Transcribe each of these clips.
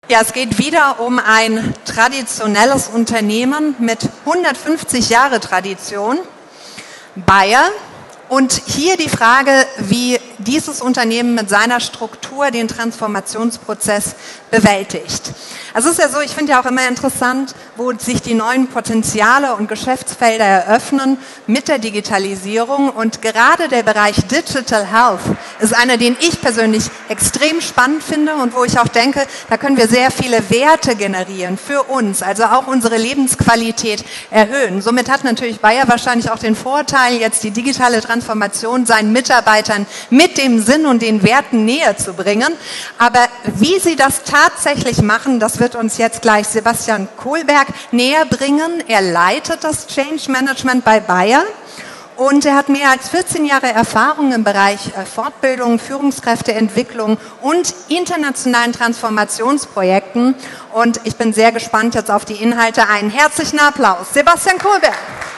Ja, es geht wieder um ein traditionelles Unternehmen mit 150 Jahre Tradition, Bayer. Und hier die Frage, wie dieses Unternehmen mit seiner Struktur den Transformationsprozess bewältigt. Also es ist ja so, ich finde ja auch immer interessant, wo sich die neuen Potenziale und Geschäftsfelder eröffnen mit der Digitalisierung. Und gerade der Bereich Digital Health ist einer, den ich persönlich extrem spannend finde und wo ich auch denke, da können wir sehr viele Werte generieren für uns, also auch unsere Lebensqualität erhöhen. Somit hat natürlich Bayer wahrscheinlich auch den Vorteil, jetzt die digitale Transformation seinen Mitarbeitern mit dem Sinn und den Werten näher zu bringen. Aber wie sie das tatsächlich machen, das wird uns jetzt gleich Sebastian Kohlberg näher bringen. Er leitet das Change Management bei Bayer und er hat mehr als 14 Jahre Erfahrung im Bereich Fortbildung, Führungskräfteentwicklung und internationalen Transformationsprojekten. Und ich bin sehr gespannt jetzt auf die Inhalte. Einen herzlichen Applaus. Sebastian Kohlberg.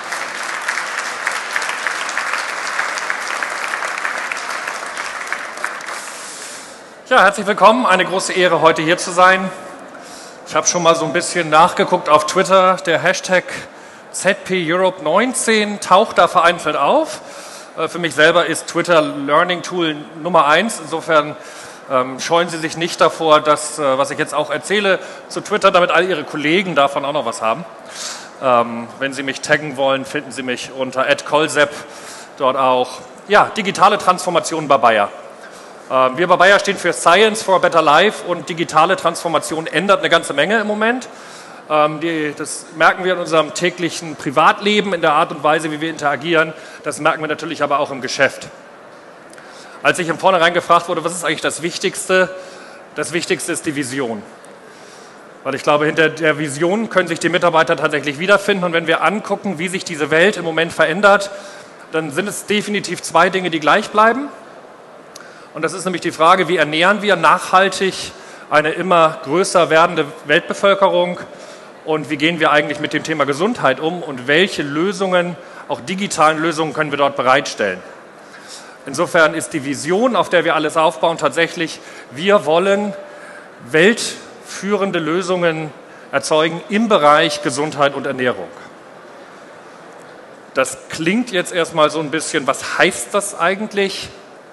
Ja, herzlich willkommen. Eine große Ehre, heute hier zu sein. Ich habe schon mal so ein bisschen nachgeguckt auf Twitter. Der Hashtag ZP-Europe19 taucht da vereinzelt auf. Für mich selber ist Twitter Learning Tool Nummer 1. Insofern scheuen Sie sich nicht davor, dass, was ich jetzt auch erzähle, zu Twitter, damit all Ihre Kollegen davon auch noch was haben. Wenn Sie mich taggen wollen, finden Sie mich unter @kolsepp, dort auch. Ja, digitale Transformation bei Bayer. Wir bei Bayer stehen für Science for a Better Life und digitale Transformation ändert eine ganze Menge im Moment. Das merken wir in unserem täglichen Privatleben, in der Art und Weise, wie wir interagieren. Das merken wir natürlich aber auch im Geschäft. Als ich im Vornherein gefragt wurde, was ist eigentlich das Wichtigste ist die Vision. Weil ich glaube, hinter der Vision können sich die Mitarbeiter tatsächlich wiederfinden. Und wenn wir angucken, wie sich diese Welt im Moment verändert, dann sind es definitiv zwei Dinge, die gleich bleiben. Und das ist nämlich die Frage, wie ernähren wir nachhaltig eine immer größer werdende Weltbevölkerung und wie gehen wir eigentlich mit dem Thema Gesundheit um und welche Lösungen, auch digitalen Lösungen, können wir dort bereitstellen. Insofern ist die Vision, auf der wir alles aufbauen, tatsächlich, wir wollen weltführende Lösungen erzeugen im Bereich Gesundheit und Ernährung. Das klingt jetzt erstmal so ein bisschen, was heißt das eigentlich?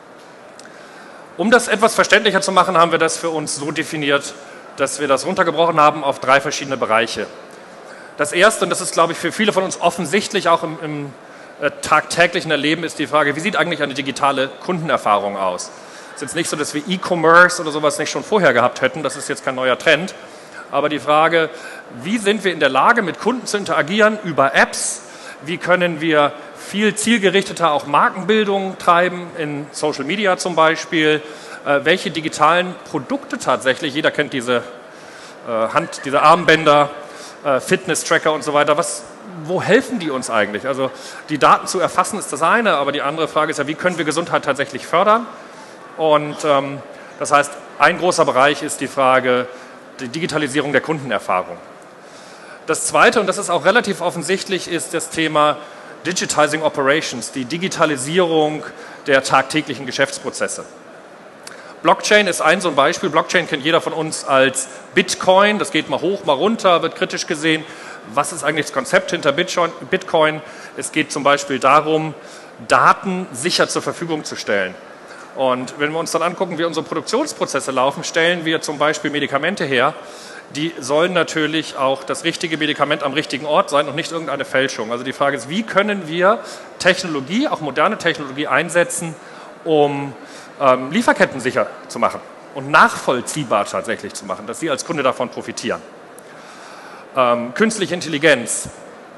Um das etwas verständlicher zu machen, haben wir das für uns so definiert, dass wir das runtergebrochen haben auf 3 verschiedene Bereiche. Das erste, und das ist, glaube ich, für viele von uns offensichtlich auch im tagtäglichen Erleben, ist die Frage, wie sieht eigentlich eine digitale Kundenerfahrung aus? Es ist jetzt nicht so, dass wir E-Commerce oder sowas nicht schon vorher gehabt hätten, das ist jetzt kein neuer Trend, aber die Frage, wie sind wir in der Lage, mit Kunden zu interagieren über Apps, wie können wir viel zielgerichteter auch Markenbildung treiben, in Social Media zum Beispiel, welche digitalen Produkte tatsächlich, jeder kennt diese diese Armbänder, Fitness-Tracker und so weiter, wo helfen die uns eigentlich? Also die Daten zu erfassen ist das eine, aber die andere Frage ist ja, wie können wir Gesundheit tatsächlich fördern? Und das heißt, ein großer Bereich ist die Frage, die Digitalisierung der Kundenerfahrung. Das zweite, und das ist auch relativ offensichtlich, ist das Thema Digitizing Operations, die Digitalisierung der tagtäglichen Geschäftsprozesse. Blockchain ist so ein Beispiel. Blockchain kennt jeder von uns als Bitcoin. Das geht mal hoch, mal runter, wird kritisch gesehen. Was ist eigentlich das Konzept hinter Bitcoin? Es geht zum Beispiel darum, Daten sicher zur Verfügung zu stellen. Und wenn wir uns dann angucken, wie unsere Produktionsprozesse laufen, stellen wir zum Beispiel Medikamente her. Die sollen natürlich auch das richtige Medikament am richtigen Ort sein und nicht irgendeine Fälschung. Also die Frage ist, wie können wir Technologie, auch moderne Technologie einsetzen, um Lieferketten sicher zu machen und nachvollziehbar tatsächlich zu machen, dass Sie als Kunde davon profitieren. Künstliche Intelligenz.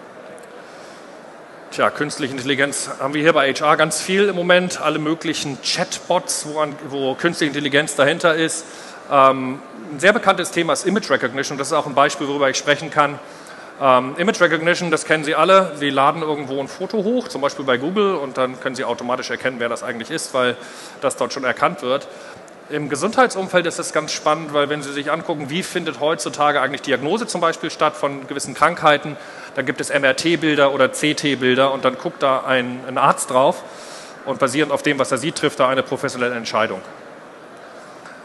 Tja, künstliche Intelligenz haben wir hier bei HR ganz viel im Moment. Alle möglichen Chatbots, wo künstliche Intelligenz dahinter ist. Ein sehr bekanntes Thema ist Image Recognition. Das ist auch ein Beispiel, worüber ich sprechen kann. Image Recognition, das kennen Sie alle. Sie laden irgendwo ein Foto hoch, zum Beispiel bei Google, und dann können Sie automatisch erkennen, wer das eigentlich ist, weil das dort schon erkannt wird. Im Gesundheitsumfeld ist das ganz spannend, weil wenn Sie sich angucken, wie findet heutzutage eigentlich Diagnose zum Beispiel statt von gewissen Krankheiten, dann gibt es MRT-Bilder oder CT-Bilder und dann guckt da ein Arzt drauf und basierend auf dem, was er sieht, trifft er eine professionelle Entscheidung.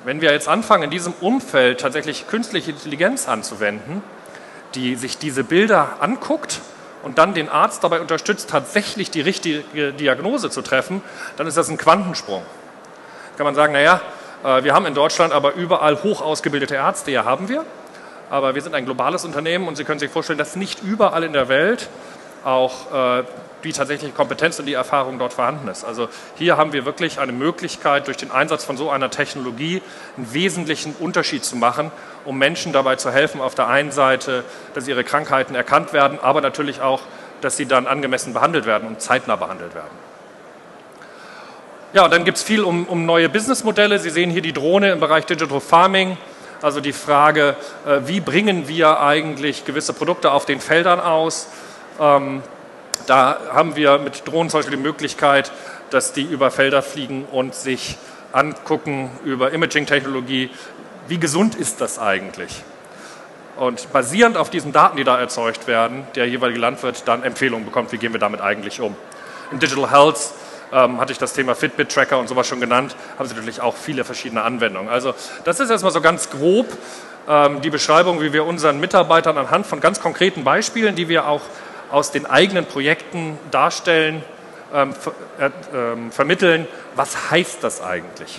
Wenn wir jetzt anfangen, in diesem Umfeld tatsächlich künstliche Intelligenz anzuwenden, die sich diese Bilder anguckt und dann den Arzt dabei unterstützt, tatsächlich die richtige Diagnose zu treffen, dann ist das ein Quantensprung. Kann man sagen, naja, wir haben in Deutschland aber überall hoch ausgebildete Ärzte, ja haben wir, aber wir sind ein globales Unternehmen und Sie können sich vorstellen, dass nicht überall in der Welt auch die tatsächliche Kompetenz und die Erfahrung dort vorhanden ist. Also hier haben wir wirklich eine Möglichkeit, durch den Einsatz von so einer Technologie einen wesentlichen Unterschied zu machen, um Menschen dabei zu helfen, auf der einen Seite, dass ihre Krankheiten erkannt werden, aber natürlich auch, dass sie dann angemessen behandelt werden und zeitnah behandelt werden. Ja, und dann gibt es viel um neue Businessmodelle. Sie sehen hier die Drohne im Bereich Digital Farming, also die Frage, wie bringen wir eigentlich gewisse Produkte auf den Feldern aus. Da haben wir mit Drohnen zum Beispiel die Möglichkeit, dass die über Felder fliegen und sich angucken über Imaging-Technologie, wie gesund ist das eigentlich? Und basierend auf diesen Daten, die da erzeugt werden, der jeweilige Landwirt dann Empfehlungen bekommt, wie gehen wir damit eigentlich um. In Digital Health hatte ich das Thema Fitbit-Tracker und sowas schon genannt, haben Sie natürlich auch viele verschiedene Anwendungen. Also das ist erstmal so ganz grob die Beschreibung, wie wir unseren Mitarbeitern anhand von ganz konkreten Beispielen, die wir auch aus den eigenen Projekten darstellen, vermitteln, was heißt das eigentlich?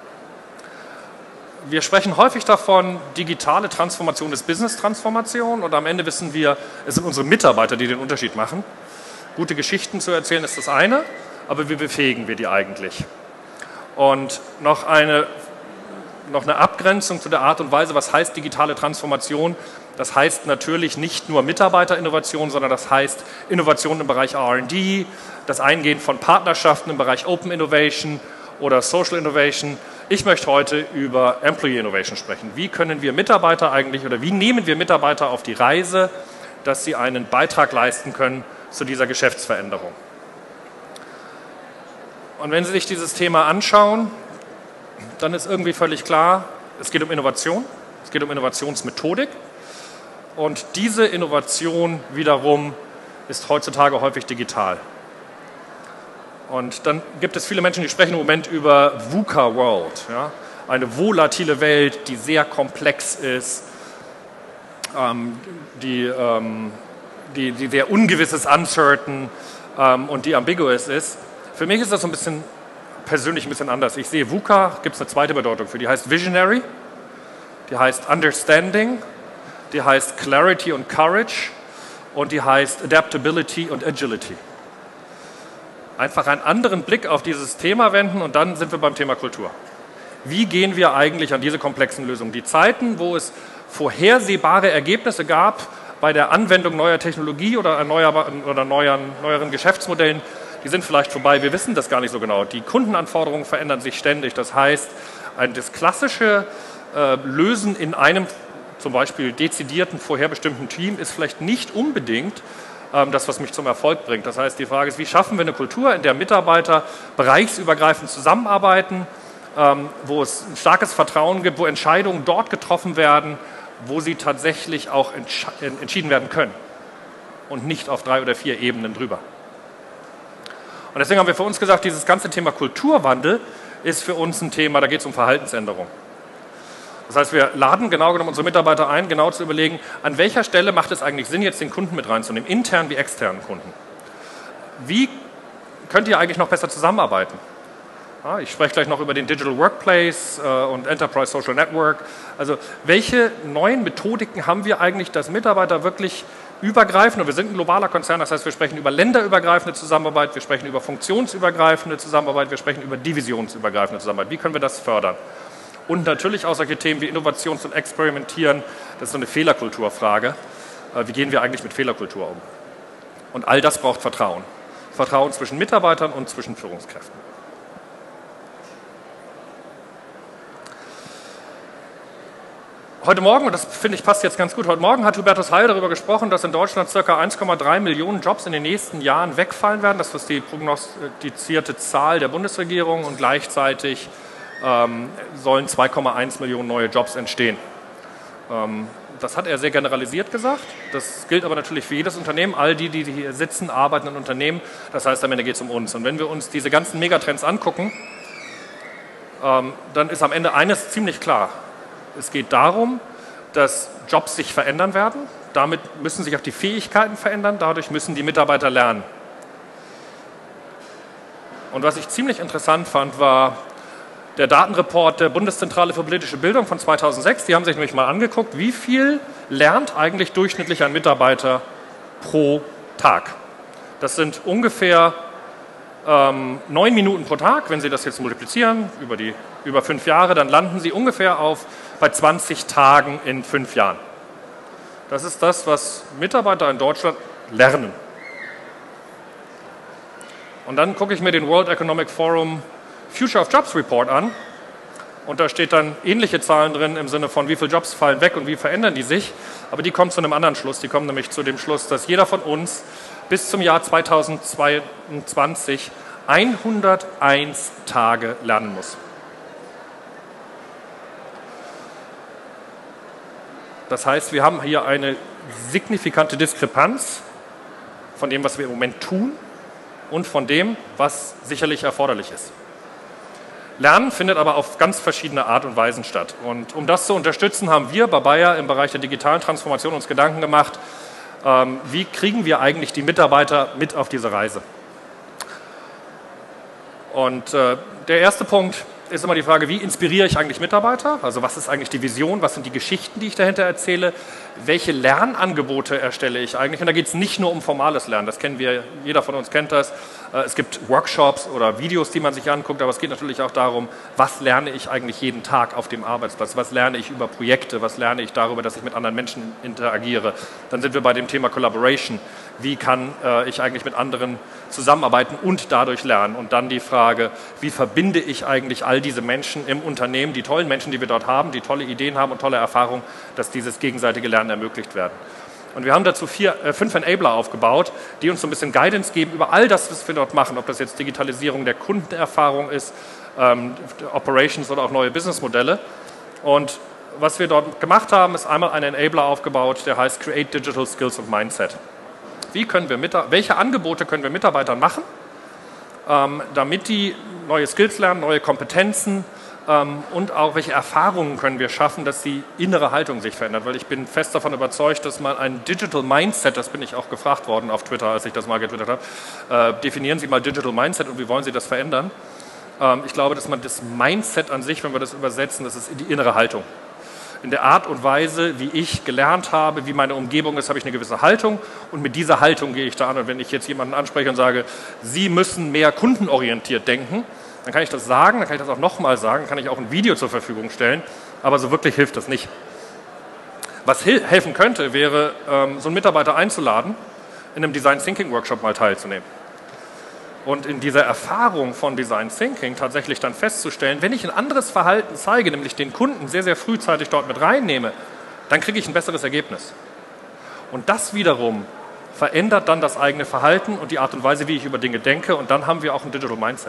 Wir sprechen häufig davon, digitale Transformation ist Business-Transformation und am Ende wissen wir, es sind unsere Mitarbeiter, die den Unterschied machen. Gute Geschichten zu erzählen ist das eine, aber wie befähigen wir die eigentlich? Und noch eine Abgrenzung zu der Art und Weise, was heißt digitale Transformation? Das heißt natürlich nicht nur Mitarbeiterinnovation, sondern das heißt Innovation im Bereich R&D, das Eingehen von Partnerschaften im Bereich Open Innovation oder Social Innovation. Ich möchte heute über Employee Innovation sprechen. Wie können wir Mitarbeiter eigentlich oder wie nehmen wir Mitarbeiter auf die Reise, dass sie einen Beitrag leisten können zu dieser Geschäftsveränderung? Und wenn Sie sich dieses Thema anschauen, dann ist irgendwie völlig klar, es geht um Innovation, es geht um Innovationsmethodik. Und diese Innovation wiederum ist heutzutage häufig digital. Und dann gibt es viele Menschen, die sprechen im Moment über VUCA World, ja? Eine volatile Welt, die sehr komplex ist, die sehr ungewiss ist, uncertain und die ambiguous ist. Für mich ist das so ein bisschen persönlich ein bisschen anders. Ich sehe VUCA, gibt es eine zweite Bedeutung für, die heißt Visionary, die heißt Understanding, die heißt Clarity und Courage und die heißt Adaptability und Agility. Einfach einen anderen Blick auf dieses Thema wenden und dann sind wir beim Thema Kultur. Wie gehen wir eigentlich an diese komplexen Lösungen? Die Zeiten, wo es vorhersehbare Ergebnisse gab bei der Anwendung neuer Technologie oder neueren Geschäftsmodellen, die sind vielleicht vorbei. Wir wissen das gar nicht so genau. Die Kundenanforderungen verändern sich ständig. Das heißt, das klassische Lösen in einem zum Beispiel dezidierten, vorherbestimmten Team ist vielleicht nicht unbedingt das, was mich zum Erfolg bringt. Das heißt, die Frage ist, wie schaffen wir eine Kultur, in der Mitarbeiter bereichsübergreifend zusammenarbeiten, wo es ein starkes Vertrauen gibt, wo Entscheidungen dort getroffen werden, wo sie tatsächlich auch entschieden werden können und nicht auf 3 oder 4 Ebenen drüber. Und deswegen haben wir für uns gesagt, dieses ganze Thema Kulturwandel ist für uns ein Thema, da geht es um Verhaltensänderung. Das heißt, wir laden genau genommen unsere Mitarbeiter ein, genau zu überlegen, an welcher Stelle macht es eigentlich Sinn, jetzt den Kunden mit reinzunehmen, internen wie externen Kunden. Wie könnt ihr eigentlich noch besser zusammenarbeiten? Ja, ich spreche gleich noch über den Digital Workplace und Enterprise Social Network. Also welche neuen Methodiken haben wir eigentlich, dass Mitarbeiter wirklich übergreifend, und wir sind ein globaler Konzern, das heißt, wir sprechen über länderübergreifende Zusammenarbeit, wir sprechen über funktionsübergreifende Zusammenarbeit, wir sprechen über divisionsübergreifende Zusammenarbeit. Wie können wir das fördern? Und natürlich auch solche Themen wie Innovations- und Experimentieren, das ist so eine Fehlerkulturfrage. Wie gehen wir eigentlich mit Fehlerkultur um? Und all das braucht Vertrauen. Vertrauen zwischen Mitarbeitern und zwischen Führungskräften. Heute Morgen, und das finde ich passt jetzt ganz gut, heute Morgen hat Hubertus Heil darüber gesprochen, dass in Deutschland ca. 1,3 Millionen Jobs in den nächsten Jahren wegfallen werden. Das ist die prognostizierte Zahl der Bundesregierung und gleichzeitig sollen 2,1 Millionen neue Jobs entstehen. Das hat er sehr generalisiert gesagt. Das gilt aber natürlich für jedes Unternehmen. All die hier sitzen, arbeiten in Unternehmen. Das heißt, am Ende geht es um uns. Und wenn wir uns diese ganzen Megatrends angucken, dann ist am Ende eines ziemlich klar. Es geht darum, dass Jobs sich verändern werden. Damit müssen sich auch die Fähigkeiten verändern. Dadurch müssen die Mitarbeiter lernen. Und was ich ziemlich interessant fand, war der Datenreport der Bundeszentrale für politische Bildung von 2006. Die haben sich nämlich mal angeguckt, wie viel lernt eigentlich durchschnittlich ein Mitarbeiter pro Tag. Das sind ungefähr 9 Minuten pro Tag. Wenn Sie das jetzt multiplizieren über 5 Jahre, dann landen Sie ungefähr bei 20 Tagen in 5 Jahren. Das ist das, was Mitarbeiter in Deutschland lernen. Und dann gucke ich mir den World Economic Forum Future of Jobs Report an. Und da steht dann ähnliche Zahlen drin im Sinne von, wie viele Jobs fallen weg und wie verändern die sich. Aber die kommen zu einem anderen Schluss. Die kommen nämlich zu dem Schluss, dass jeder von uns bis zum Jahr 2022 101 Tage lernen muss. Das heißt, wir haben hier eine signifikante Diskrepanz von dem, was wir im Moment tun und von dem, was sicherlich erforderlich ist. Lernen findet aber auf ganz verschiedene Art und Weisen statt. Und um das zu unterstützen, haben wir bei Bayer im Bereich der digitalen Transformation uns Gedanken gemacht, wie kriegen wir eigentlich die Mitarbeiter mit auf diese Reise. Und der erste Punkt ist immer die Frage, wie inspiriere ich eigentlich Mitarbeiter? Also was ist eigentlich die Vision, was sind die Geschichten, die ich dahinter erzähle? Welche Lernangebote erstelle ich eigentlich? Und da geht es nicht nur um formales Lernen, das kennen wir, jeder von uns kennt das. Es gibt Workshops oder Videos, die man sich anguckt, aber es geht natürlich auch darum, was lerne ich eigentlich jeden Tag auf dem Arbeitsplatz? Was lerne ich über Projekte? Was lerne ich darüber, dass ich mit anderen Menschen interagiere? Dann sind wir bei dem Thema Collaboration. Wie kann ich eigentlich mit anderen zusammenarbeiten und dadurch lernen? Und dann die Frage, wie verbinde ich eigentlich all diese Menschen im Unternehmen, die tollen Menschen, die wir dort haben, die tolle Ideen haben und tolle Erfahrungen, dass dieses gegenseitige Lernen ermöglicht werden. Und wir haben dazu 5 Enabler aufgebaut, die uns so ein bisschen Guidance geben über all das, was wir dort machen, ob das jetzt Digitalisierung der Kundenerfahrung ist, Operations oder auch neue Businessmodelle. Und was wir dort gemacht haben, ist einmal ein Enabler aufgebaut, der heißt Create Digital Skills and Mindset. Welche Angebote können wir Mitarbeitern machen, damit die neue Skills lernen, neue Kompetenzen und auch welche Erfahrungen können wir schaffen, dass die innere Haltung sich verändert. Weil ich bin fest davon überzeugt, dass man ein Digital Mindset, das bin ich auch gefragt worden auf Twitter, als ich das mal getwittert habe, definieren Sie mal Digital Mindset und wie wollen Sie das verändern? Ich glaube, dass man das Mindset an sich, wenn wir das übersetzen, das ist die innere Haltung. In der Art und Weise, wie ich gelernt habe, wie meine Umgebung ist, habe ich eine gewisse Haltung und mit dieser Haltung gehe ich da an. Und wenn ich jetzt jemanden anspreche und sage, Sie müssen mehr kundenorientiert denken, dann kann ich das sagen, dann kann ich das auch nochmal sagen, dann kann ich auch ein Video zur Verfügung stellen, aber so wirklich hilft das nicht. Was helfen könnte, wäre, so einen Mitarbeiter einzuladen, in einem Design Thinking Workshop mal teilzunehmen. Und in dieser Erfahrung von Design Thinking tatsächlich dann festzustellen, wenn ich ein anderes Verhalten zeige, nämlich den Kunden sehr, sehr frühzeitig dort mit reinnehme, dann kriege ich ein besseres Ergebnis. Und das wiederum verändert dann das eigene Verhalten und die Art und Weise, wie ich über Dinge denke, und dann haben wir auch ein Digital Mindset.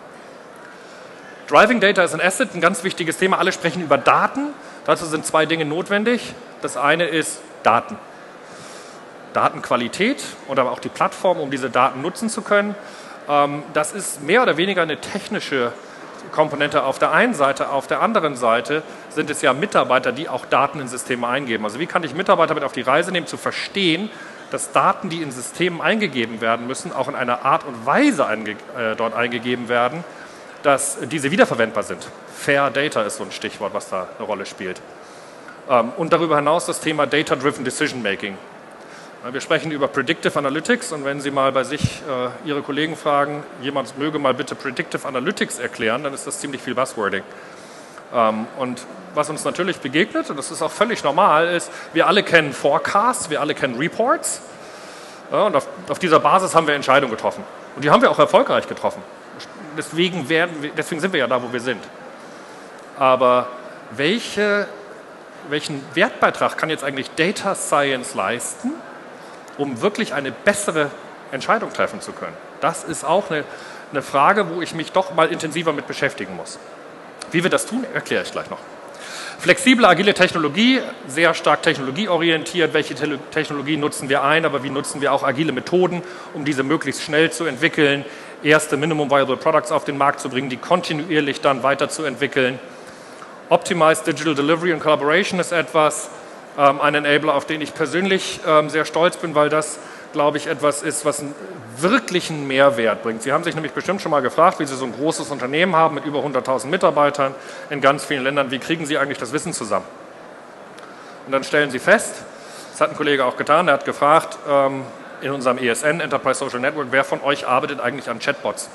Driving Data is an Asset, ein ganz wichtiges Thema. Alle sprechen über Daten. Dazu sind 2 Dinge notwendig. Das eine ist Daten. Datenqualität und aber auch die Plattform, um diese Daten nutzen zu können. Das ist mehr oder weniger eine technische Komponente auf der einen Seite. Auf der anderen Seite sind es ja Mitarbeiter, die auch Daten in Systeme eingeben. Also wie kann ich Mitarbeiter mit auf die Reise nehmen, zu verstehen, dass Daten, die in Systemen eingegeben werden müssen, auch in einer Art und Weise dort eingegeben werden, dass diese wiederverwendbar sind. Fair Data ist so ein Stichwort, was da eine Rolle spielt. Und darüber hinaus das Thema Data-Driven Decision Making. Wir sprechen über Predictive Analytics und wenn Sie mal bei sich Ihre Kollegen fragen, jemand möge mal bitte Predictive Analytics erklären, dann ist das ziemlich viel Buzzwording. Und was uns natürlich begegnet, und das ist auch völlig normal, ist, wir alle kennen Forecasts, wir alle kennen Reports. Und auf dieser Basis haben wir Entscheidungen getroffen. Und die haben wir auch erfolgreich getroffen. Deswegen sind wir ja da, wo wir sind. Aber welchen Wertbeitrag kann jetzt eigentlich Data Science leisten, um wirklich eine bessere Entscheidung treffen zu können? Das ist auch eine Frage, wo ich mich doch mal intensiver mit beschäftigen muss. Wie wir das tun, erkläre ich gleich noch. Flexible, agile Technologie, sehr stark technologieorientiert. Welche Technologie nutzen wir ein, aber wie nutzen wir auch agile Methoden, um diese möglichst schnell zu entwickeln? erste Minimum Viable Products auf den Markt zu bringen, die kontinuierlich dann weiterzuentwickeln. Optimized Digital Delivery und Collaboration ist etwas, ein Enabler, auf den ich persönlich sehr stolz bin, weil das, glaube ich, etwas ist, was einen wirklichen Mehrwert bringt. Sie haben sich nämlich bestimmt schon mal gefragt, wie Sie so ein großes Unternehmen haben mit über 100.000 Mitarbeitern in ganz vielen Ländern, wie kriegen Sie eigentlich das Wissen zusammen? Und dann stellen Sie fest, das hat ein Kollege auch getan, der hat gefragt, in unserem ESN, Enterprise Social Network, wer von euch arbeitet eigentlich an Chatbots?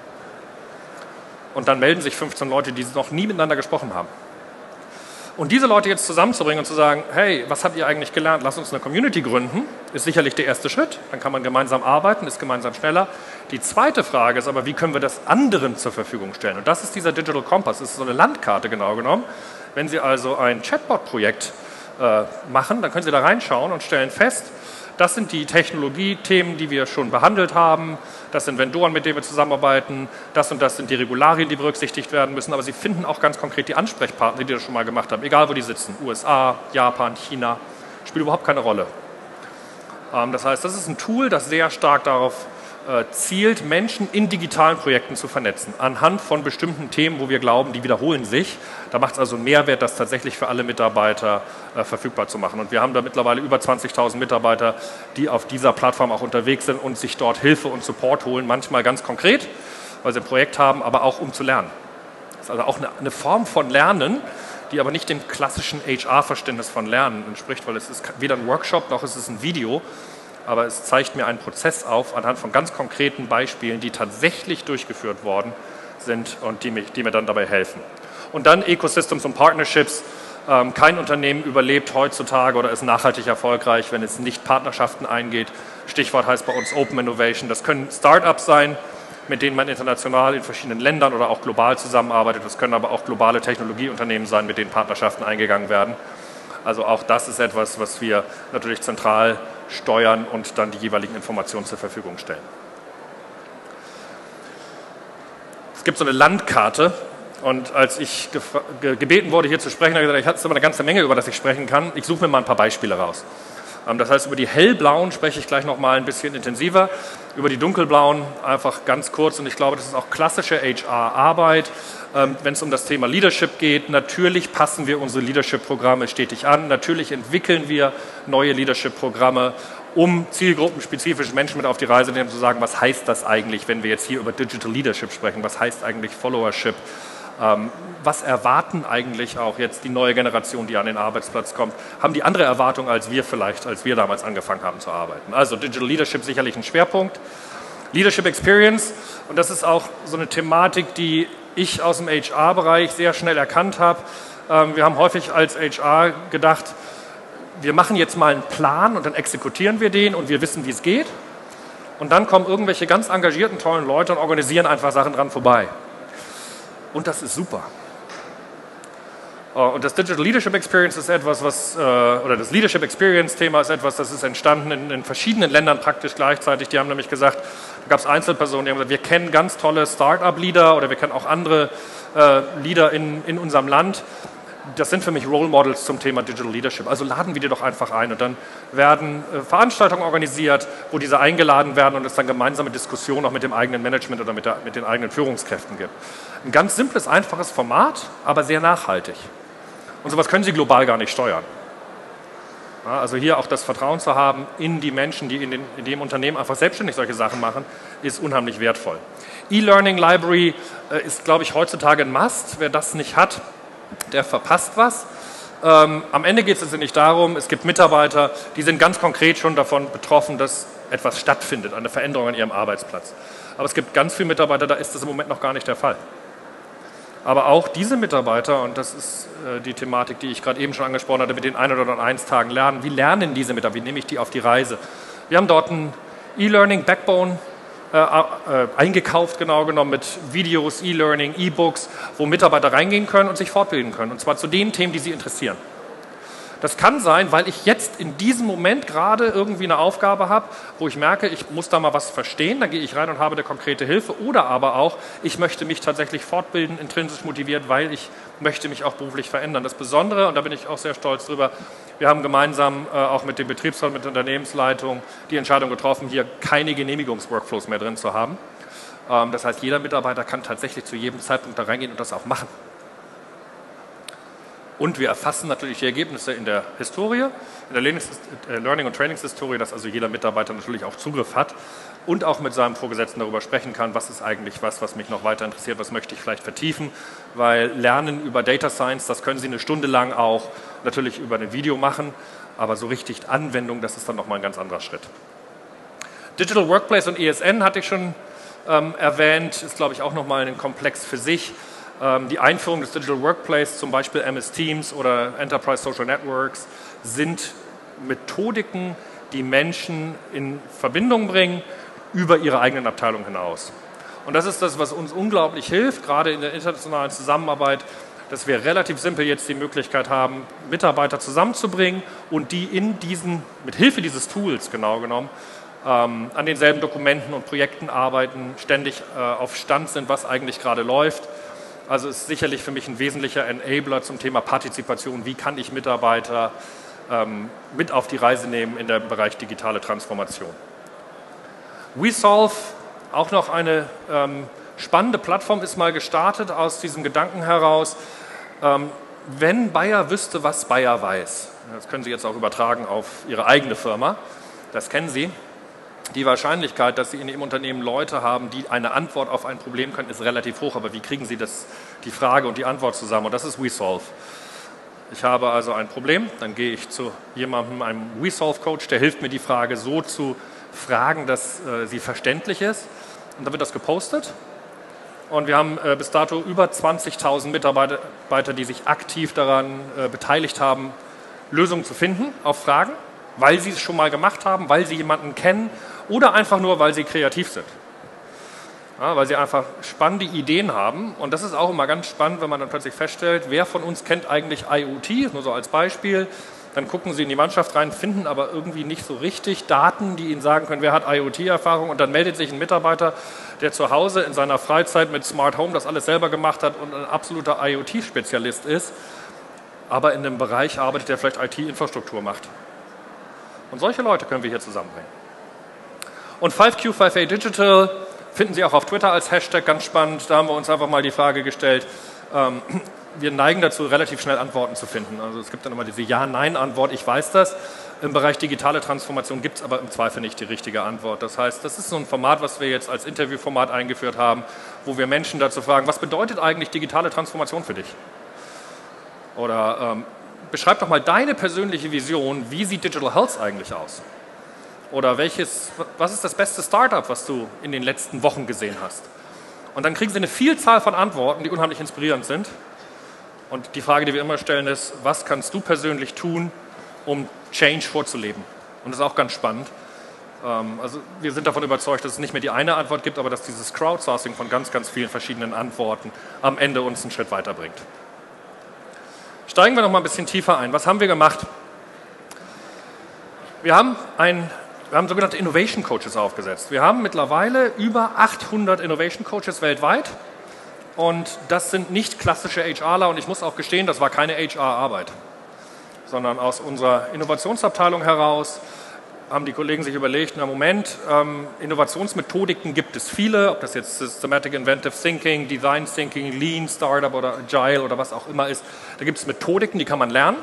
Und dann melden sich 15 Leute, die noch nie miteinander gesprochen haben. Und diese Leute jetzt zusammenzubringen und zu sagen, hey, was habt ihr eigentlich gelernt? Lasst uns eine Community gründen, ist sicherlich der erste Schritt. Dann kann man gemeinsam arbeiten, ist gemeinsam schneller. Die zweite Frage ist aber, wie können wir das anderen zur Verfügung stellen? Und das ist dieser Digital Compass, das ist so eine Landkarte genau genommen. Wenn Sie also ein Chatbot-Projekt machen, dann können Sie da reinschauen und stellen fest, das sind die Technologiethemen, die wir schon behandelt haben. Das sind Vendoren, mit denen wir zusammenarbeiten. Das und das sind die Regularien, die berücksichtigt werden müssen. Aber Sie finden auch ganz konkret die Ansprechpartner, die das schon mal gemacht haben. Egal, wo die sitzen. USA, Japan, China. Spielt überhaupt keine Rolle. Das heißt, das ist ein Tool, das sehr stark darauf zielt, Menschen in digitalen Projekten zu vernetzen. Anhand von bestimmten Themen, wo wir glauben, die wiederholen sich. Da macht es also einen Mehrwert, das tatsächlich für alle Mitarbeiter verfügbar zu machen. Und wir haben da mittlerweile über 20.000 Mitarbeiter, die auf dieser Plattform auch unterwegs sind und sich dort Hilfe und Support holen. Manchmal ganz konkret, weil sie ein Projekt haben, aber auch um zu lernen. Das ist also auch eine Form von Lernen, die aber nicht dem klassischen HR-Verständnis von Lernen entspricht, weil es ist weder ein Workshop noch ist es ein Video, aber es zeigt mir einen Prozess auf anhand von ganz konkreten Beispielen, die tatsächlich durchgeführt worden sind und die mir dann dabei helfen. Und dann Ecosystems und Partnerships. Kein Unternehmen überlebt heutzutage oder ist nachhaltig erfolgreich, wenn es nicht Partnerschaften eingeht. Stichwort heißt bei uns Open Innovation. Das können Startups sein, mit denen man international in verschiedenen Ländern oder auch global zusammenarbeitet. Das können aber auch globale Technologieunternehmen sein, mit denen Partnerschaften eingegangen werden. Also auch das ist etwas, was wir natürlich zentral steuern und dann die jeweiligen Informationen zur Verfügung stellen. Es gibt so eine Landkarte und als ich gebeten wurde, hier zu sprechen, habe ich gesagt, ich hatte immer eine ganze Menge, über das ich sprechen kann. Ich suche mir mal ein paar Beispiele raus. Das heißt, über die hellblauen spreche ich gleich noch mal ein bisschen intensiver, über die dunkelblauen einfach ganz kurz und ich glaube, das ist auch klassische HR-Arbeit. Wenn es um das Thema Leadership geht, natürlich passen wir unsere Leadership-Programme stetig an, natürlich entwickeln wir neue Leadership-Programme, um zielgruppenspezifisch Menschen mit auf die Reise nehmen, zu sagen, was heißt das eigentlich, wenn wir jetzt hier über Digital Leadership sprechen, was heißt eigentlich Followership, was erwarten eigentlich auch jetzt die neue Generation, die an den Arbeitsplatz kommt, haben die andere Erwartungen als wir vielleicht, als wir damals angefangen haben zu arbeiten. Also Digital Leadership sicherlich ein Schwerpunkt. Leadership Experience, und das ist auch so eine Thematik, die ich aus dem HR-Bereich sehr schnell erkannt habe. Wir haben häufig als HR gedacht, wir machen jetzt mal einen Plan und dann exekutieren wir den und wir wissen, wie es geht. Und dann kommen irgendwelche ganz engagierten, tollen Leute und organisieren einfach Sachen dran vorbei. Und das ist super. Und das Digital Leadership Experience ist etwas, oder das Leadership Experience Thema ist etwas, das ist entstanden in verschiedenen Ländern praktisch gleichzeitig. Die haben nämlich gesagt, da gab es Einzelpersonen, die haben gesagt, wir kennen ganz tolle Start-up-Leader oder wir kennen auch andere Leader in unserem Land. Das sind für mich Role Models zum Thema Digital Leadership. Also laden wir die doch einfach ein und dann werden Veranstaltungen organisiert, wo diese eingeladen werden und es dann gemeinsame Diskussionen auch mit dem eigenen Management oder mit den eigenen Führungskräften gibt. Ein ganz simples, einfaches Format, aber sehr nachhaltig. Und sowas können Sie global gar nicht steuern. Ja, also hier auch das Vertrauen zu haben in die Menschen, die in dem Unternehmen einfach selbstständig solche Sachen machen, ist unheimlich wertvoll. E-Learning Library ist, glaube ich, heutzutage ein Must. Wer das nicht hat, der verpasst was. Am Ende geht es also nicht darum, es gibt Mitarbeiter, die sind ganz konkret schon davon betroffen, dass etwas stattfindet, eine Veränderung an ihrem Arbeitsplatz. Aber es gibt ganz viele Mitarbeiter, da ist das im Moment noch gar nicht der Fall. Aber auch diese Mitarbeiter, und das ist die Thematik, die ich gerade eben schon angesprochen hatte, mit den 1 oder 1 Tagen lernen, wie lernen diese Mitarbeiter, wie nehme ich die auf die Reise? Wir haben dort ein E-Learning Backbone eingekauft, genau genommen, mit Videos, E-Learning, E-Books, wo Mitarbeiter reingehen können und sich fortbilden können, und zwar zu den Themen, die sie interessieren. Das kann sein, weil ich jetzt in diesem Moment gerade irgendwie eine Aufgabe habe, wo ich merke, ich muss da mal was verstehen, da gehe ich rein und habe eine konkrete Hilfe, oder aber auch, ich möchte mich tatsächlich fortbilden, intrinsisch motiviert, weil ich möchte mich auch beruflich verändern. Das Besondere, und da bin ich auch sehr stolz drüber, wir haben gemeinsam auch mit dem Betriebsrat, mit der Unternehmensleitung die Entscheidung getroffen, hier keine Genehmigungsworkflows mehr drin zu haben. Das heißt, jeder Mitarbeiter kann tatsächlich zu jedem Zeitpunkt da reingehen und das auch machen. Und wir erfassen natürlich die Ergebnisse in der Historie, in der Learning- und Trainingshistorie, dass also jeder Mitarbeiter natürlich auch Zugriff hat und auch mit seinem Vorgesetzten darüber sprechen kann, was ist eigentlich was mich noch weiter interessiert, was möchte ich vielleicht vertiefen, weil Lernen über Data Science, das können Sie eine Stunde lang auch natürlich über ein Video machen, aber so richtig Anwendung, das ist dann nochmal ein ganz anderer Schritt. Digital Workplace und ESN hatte ich schon erwähnt, ist glaube ich auch nochmal ein Komplex für sich. Die Einführung des Digital Workplace, zum Beispiel MS Teams oder Enterprise Social Networks, sind Methodiken, die Menschen in Verbindung bringen über ihre eigenen Abteilungen hinaus. Und das ist das, was uns unglaublich hilft, gerade in der internationalen Zusammenarbeit, dass wir relativ simpel jetzt die Möglichkeit haben, Mitarbeiter zusammenzubringen und die mit Hilfe dieses Tools genau genommen an denselben Dokumenten und Projekten arbeiten, ständig auf Stand sind, was eigentlich gerade läuft. Also ist sicherlich für mich ein wesentlicher Enabler zum Thema Partizipation. Wie kann ich Mitarbeiter mit auf die Reise nehmen in dem Bereich digitale Transformation? WeSolve, auch noch eine spannende Plattform, ist mal gestartet aus diesem Gedanken heraus, wenn Bayer wüsste, was Bayer weiß. Das können Sie jetzt auch übertragen auf Ihre eigene Firma, das kennen Sie. Die Wahrscheinlichkeit, dass Sie in Ihrem Unternehmen Leute haben, die eine Antwort auf ein Problem können, ist relativ hoch. Aber wie kriegen Sie die Frage und die Antwort zusammen? Und das ist WeSolve. Ich habe also ein Problem, dann gehe ich zu jemandem, einem WeSolve-Coach, der hilft mir, die Frage so zu fragen, dass sie verständlich ist. Und dann wird das gepostet. Und wir haben bis dato über 20.000 Mitarbeiter, die sich aktiv daran beteiligt haben, Lösungen zu finden auf Fragen, weil sie es schon mal gemacht haben, weil sie jemanden kennen oder einfach nur, weil sie kreativ sind. Ja, weil sie einfach spannende Ideen haben. Und das ist auch immer ganz spannend, wenn man dann plötzlich feststellt, wer von uns kennt eigentlich IoT, nur so als Beispiel. Dann gucken sie in die Mannschaft rein, finden aber irgendwie nicht so richtig Daten, die ihnen sagen können, wer hat IoT-Erfahrung. Und dann meldet sich ein Mitarbeiter, der zu Hause in seiner Freizeit mit Smart Home das alles selber gemacht hat und ein absoluter IoT-Spezialist ist, aber in einem Bereich arbeitet, der vielleicht IT-Infrastruktur macht. Und solche Leute können wir hier zusammenbringen. Und 5Q5A Digital finden Sie auch auf Twitter als Hashtag, ganz spannend. Da haben wir uns einfach mal die Frage gestellt, wir neigen dazu, relativ schnell Antworten zu finden. Also es gibt dann immer diese Ja-Nein-Antwort, ich weiß das. Im Bereich digitale Transformation gibt es aber im Zweifel nicht die richtige Antwort. Das heißt, das ist so ein Format, was wir jetzt als Interviewformat eingeführt haben, wo wir Menschen dazu fragen, was bedeutet eigentlich digitale Transformation für dich? Oder beschreib doch mal deine persönliche Vision, wie sieht Digital Health eigentlich aus? Oder was ist das beste Startup, was du in den letzten Wochen gesehen hast? Und dann kriegen Sie eine Vielzahl von Antworten, die unheimlich inspirierend sind. Und die Frage, die wir immer stellen, ist, was kannst du persönlich tun, um Change vorzuleben? Und das ist auch ganz spannend. Also wir sind davon überzeugt, dass es nicht mehr die eine Antwort gibt, aber dass dieses Crowdsourcing von ganz, ganz vielen verschiedenen Antworten am Ende uns einen Schritt weiterbringt. Steigen wir noch mal ein bisschen tiefer ein. Was haben wir gemacht? Wir haben sogenannte Innovation Coaches aufgesetzt. Wir haben mittlerweile über 800 Innovation Coaches weltweit und das sind nicht klassische HRler und ich muss auch gestehen, das war keine HR-Arbeit, sondern aus unserer Innovationsabteilung heraus haben die Kollegen sich überlegt, na Moment, Innovationsmethodiken gibt es viele, ob das jetzt Systematic Inventive Thinking, Design Thinking, Lean, Startup oder Agile oder was auch immer ist. Da gibt es Methodiken, die kann man lernen.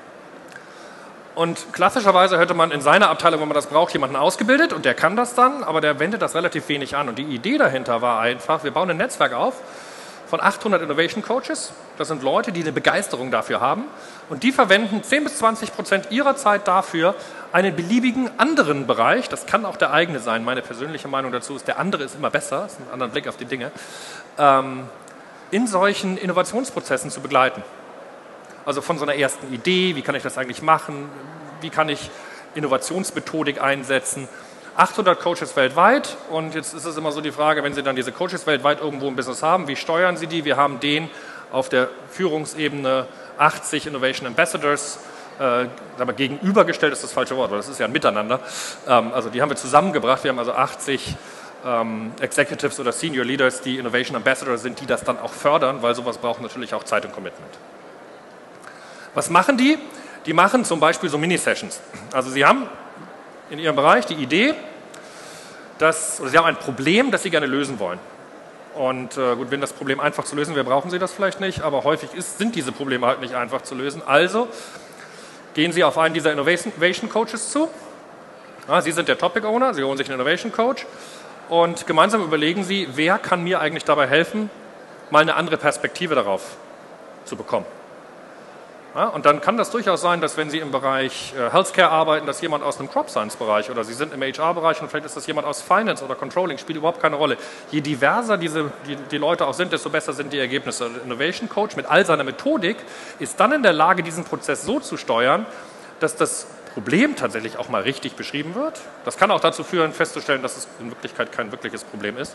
Und klassischerweise hätte man in seiner Abteilung, wenn man das braucht, jemanden ausgebildet und der kann das dann, aber der wendet das relativ wenig an. Und die Idee dahinter war einfach, wir bauen ein Netzwerk auf von 800 Innovation Coaches. Das sind Leute, die eine Begeisterung dafür haben und die verwenden 10-20% ihrer Zeit dafür, einen beliebigen anderen Bereich, das kann auch der eigene sein, meine persönliche Meinung dazu ist, der andere ist immer besser, das ist ein anderer Blick auf die Dinge, in solchen Innovationsprozessen zu begleiten. Also von so einer ersten Idee, wie kann ich das eigentlich machen, wie kann ich Innovationsmethodik einsetzen. 800 Coaches weltweit und jetzt ist es immer so die Frage, wenn Sie dann diese Coaches weltweit irgendwo im Business haben, wie steuern Sie die? Wir haben denen auf der Führungsebene 80 Innovation Ambassadors, aber gegenübergestellt ist das falsche Wort, weil das ist ja ein Miteinander. Also die haben wir zusammengebracht, wir haben also 80 Executives oder Senior Leaders, die Innovation Ambassadors sind, die das dann auch fördern, weil sowas braucht natürlich auch Zeit und Commitment. Was machen die? Die machen zum Beispiel so Mini-Sessions. Also sie haben in ihrem Bereich die Idee, oder Sie haben ein Problem, das Sie gerne lösen wollen. Und gut, wenn das Problem einfach zu lösen wäre, brauchen Sie das vielleicht nicht, aber häufig sind diese Probleme halt nicht einfach zu lösen. Also gehen Sie auf einen dieser Innovation Coaches zu. Ja, Sie sind der Topic Owner, Sie holen sich einen Innovation Coach und gemeinsam überlegen Sie, wer kann mir eigentlich dabei helfen, mal eine andere Perspektive darauf zu bekommen. Ja, und dann kann das durchaus sein, dass wenn Sie im Bereich Healthcare arbeiten, dass jemand aus dem Crop Science Bereich oder Sie sind im HR-Bereich und vielleicht ist das jemand aus Finance oder Controlling, spielt überhaupt keine Rolle. Je diverser die Leute auch sind, desto besser sind die Ergebnisse. Der Innovation Coach mit all seiner Methodik ist dann in der Lage, diesen Prozess so zu steuern, dass das Problem tatsächlich auch mal richtig beschrieben wird. Das kann auch dazu führen, festzustellen, dass es in Wirklichkeit kein wirkliches Problem ist.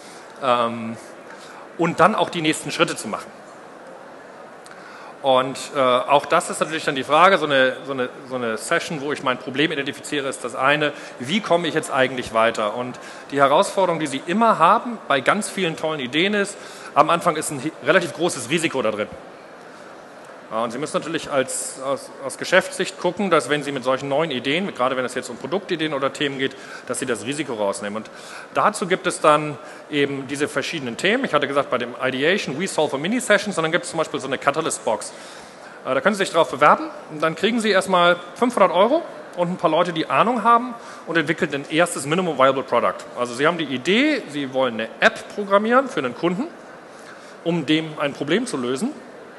Und dann auch die nächsten Schritte zu machen. Und auch das ist natürlich dann die Frage, so eine Session, wo ich mein Problem identifiziere, ist das eine, wie komme ich jetzt eigentlich weiter? Und die Herausforderung, die Sie immer haben, bei ganz vielen tollen Ideen ist, am Anfang ist ein relativ großes Risiko da drin. Ja, und Sie müssen natürlich aus Geschäftssicht gucken, dass wenn Sie mit solchen neuen Ideen, gerade wenn es jetzt um Produktideen oder Themen geht, dass Sie das Risiko rausnehmen. Und dazu gibt es dann eben diese verschiedenen Themen. Ich hatte gesagt, bei dem Ideation, We Solve for Mini-Sessions, und dann gibt es zum Beispiel so eine Catalyst-Box. Da können Sie sich darauf bewerben und dann kriegen Sie erstmal 500 € und ein paar Leute, die Ahnung haben und entwickeln ein erstes Minimum Viable Product. Also Sie haben die Idee, Sie wollen eine App programmieren für einen Kunden, um dem ein Problem zu lösen.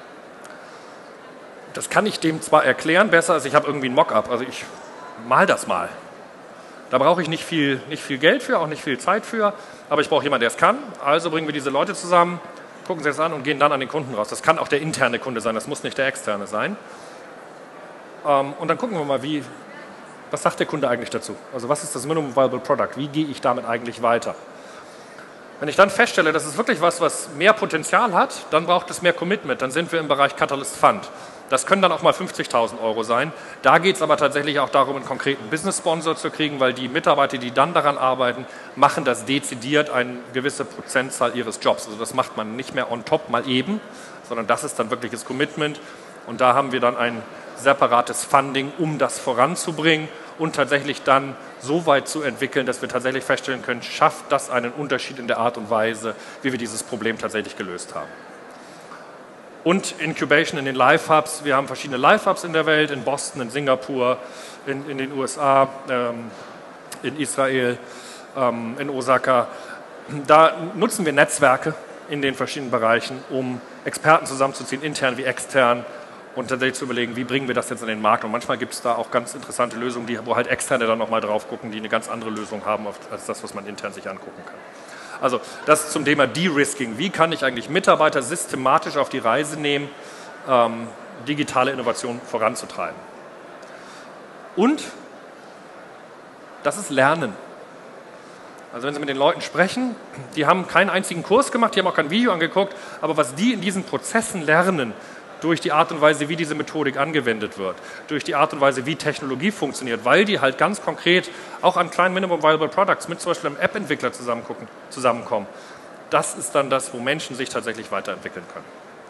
Das kann ich dem zwar erklären, besser als ich habe irgendwie ein Mockup. Also ich mal das mal. Da brauche ich nicht viel Geld für, auch nicht viel Zeit für, aber ich brauche jemanden, der es kann. Also bringen wir diese Leute zusammen, gucken sie es an und gehen dann an den Kunden raus. Das kann auch der interne Kunde sein, das muss nicht der externe sein. Und dann gucken wir mal, was sagt der Kunde eigentlich dazu? Also was ist das Minimum Viable Product? Wie gehe ich damit eigentlich weiter? Wenn ich dann feststelle, das ist wirklich was mehr Potenzial hat, dann braucht es mehr Commitment. Dann sind wir im Bereich Catalyst Fund. Das können dann auch mal 50.000 € sein. Da geht es aber tatsächlich auch darum, einen konkreten Business-Sponsor zu kriegen, weil die Mitarbeiter, die dann daran arbeiten, machen das dezidiert eine gewisse Prozentzahl ihres Jobs. Also das macht man nicht mehr on top mal eben, sondern das ist dann wirkliches Commitment. Und da haben wir dann ein separates Funding, um das voranzubringen und tatsächlich dann so weit zu entwickeln, dass wir tatsächlich feststellen können, schafft das einen Unterschied in der Art und Weise, wie wir dieses Problem tatsächlich gelöst haben. Und Incubation in den Live-Hubs. Wir haben verschiedene Live-Hubs in der Welt, in Boston, in Singapur, in den USA, in Israel, in Osaka. Da nutzen wir Netzwerke in den verschiedenen Bereichen, um Experten zusammenzuziehen, intern wie extern, und tatsächlich zu überlegen, wie bringen wir das jetzt in den Markt. Und manchmal gibt es da auch ganz interessante Lösungen, wo halt Externe dann nochmal drauf gucken, die eine ganz andere Lösung haben, als das, was man intern sich angucken kann. Also das zum Thema De-Risking. Wie kann ich eigentlich Mitarbeiter systematisch auf die Reise nehmen, digitale Innovation voranzutreiben? Und das ist Lernen. Also wenn Sie mit den Leuten sprechen, die haben keinen einzigen Kurs gemacht, die haben auch kein Video angeguckt, aber was die in diesen Prozessen lernen, durch die Art und Weise, wie diese Methodik angewendet wird, durch die Art und Weise, wie Technologie funktioniert, weil die halt ganz konkret auch an kleinen Minimum Viable Products mit zum Beispiel einem App-Entwickler zusammenkommen. Das ist dann das, wo Menschen sich tatsächlich weiterentwickeln können.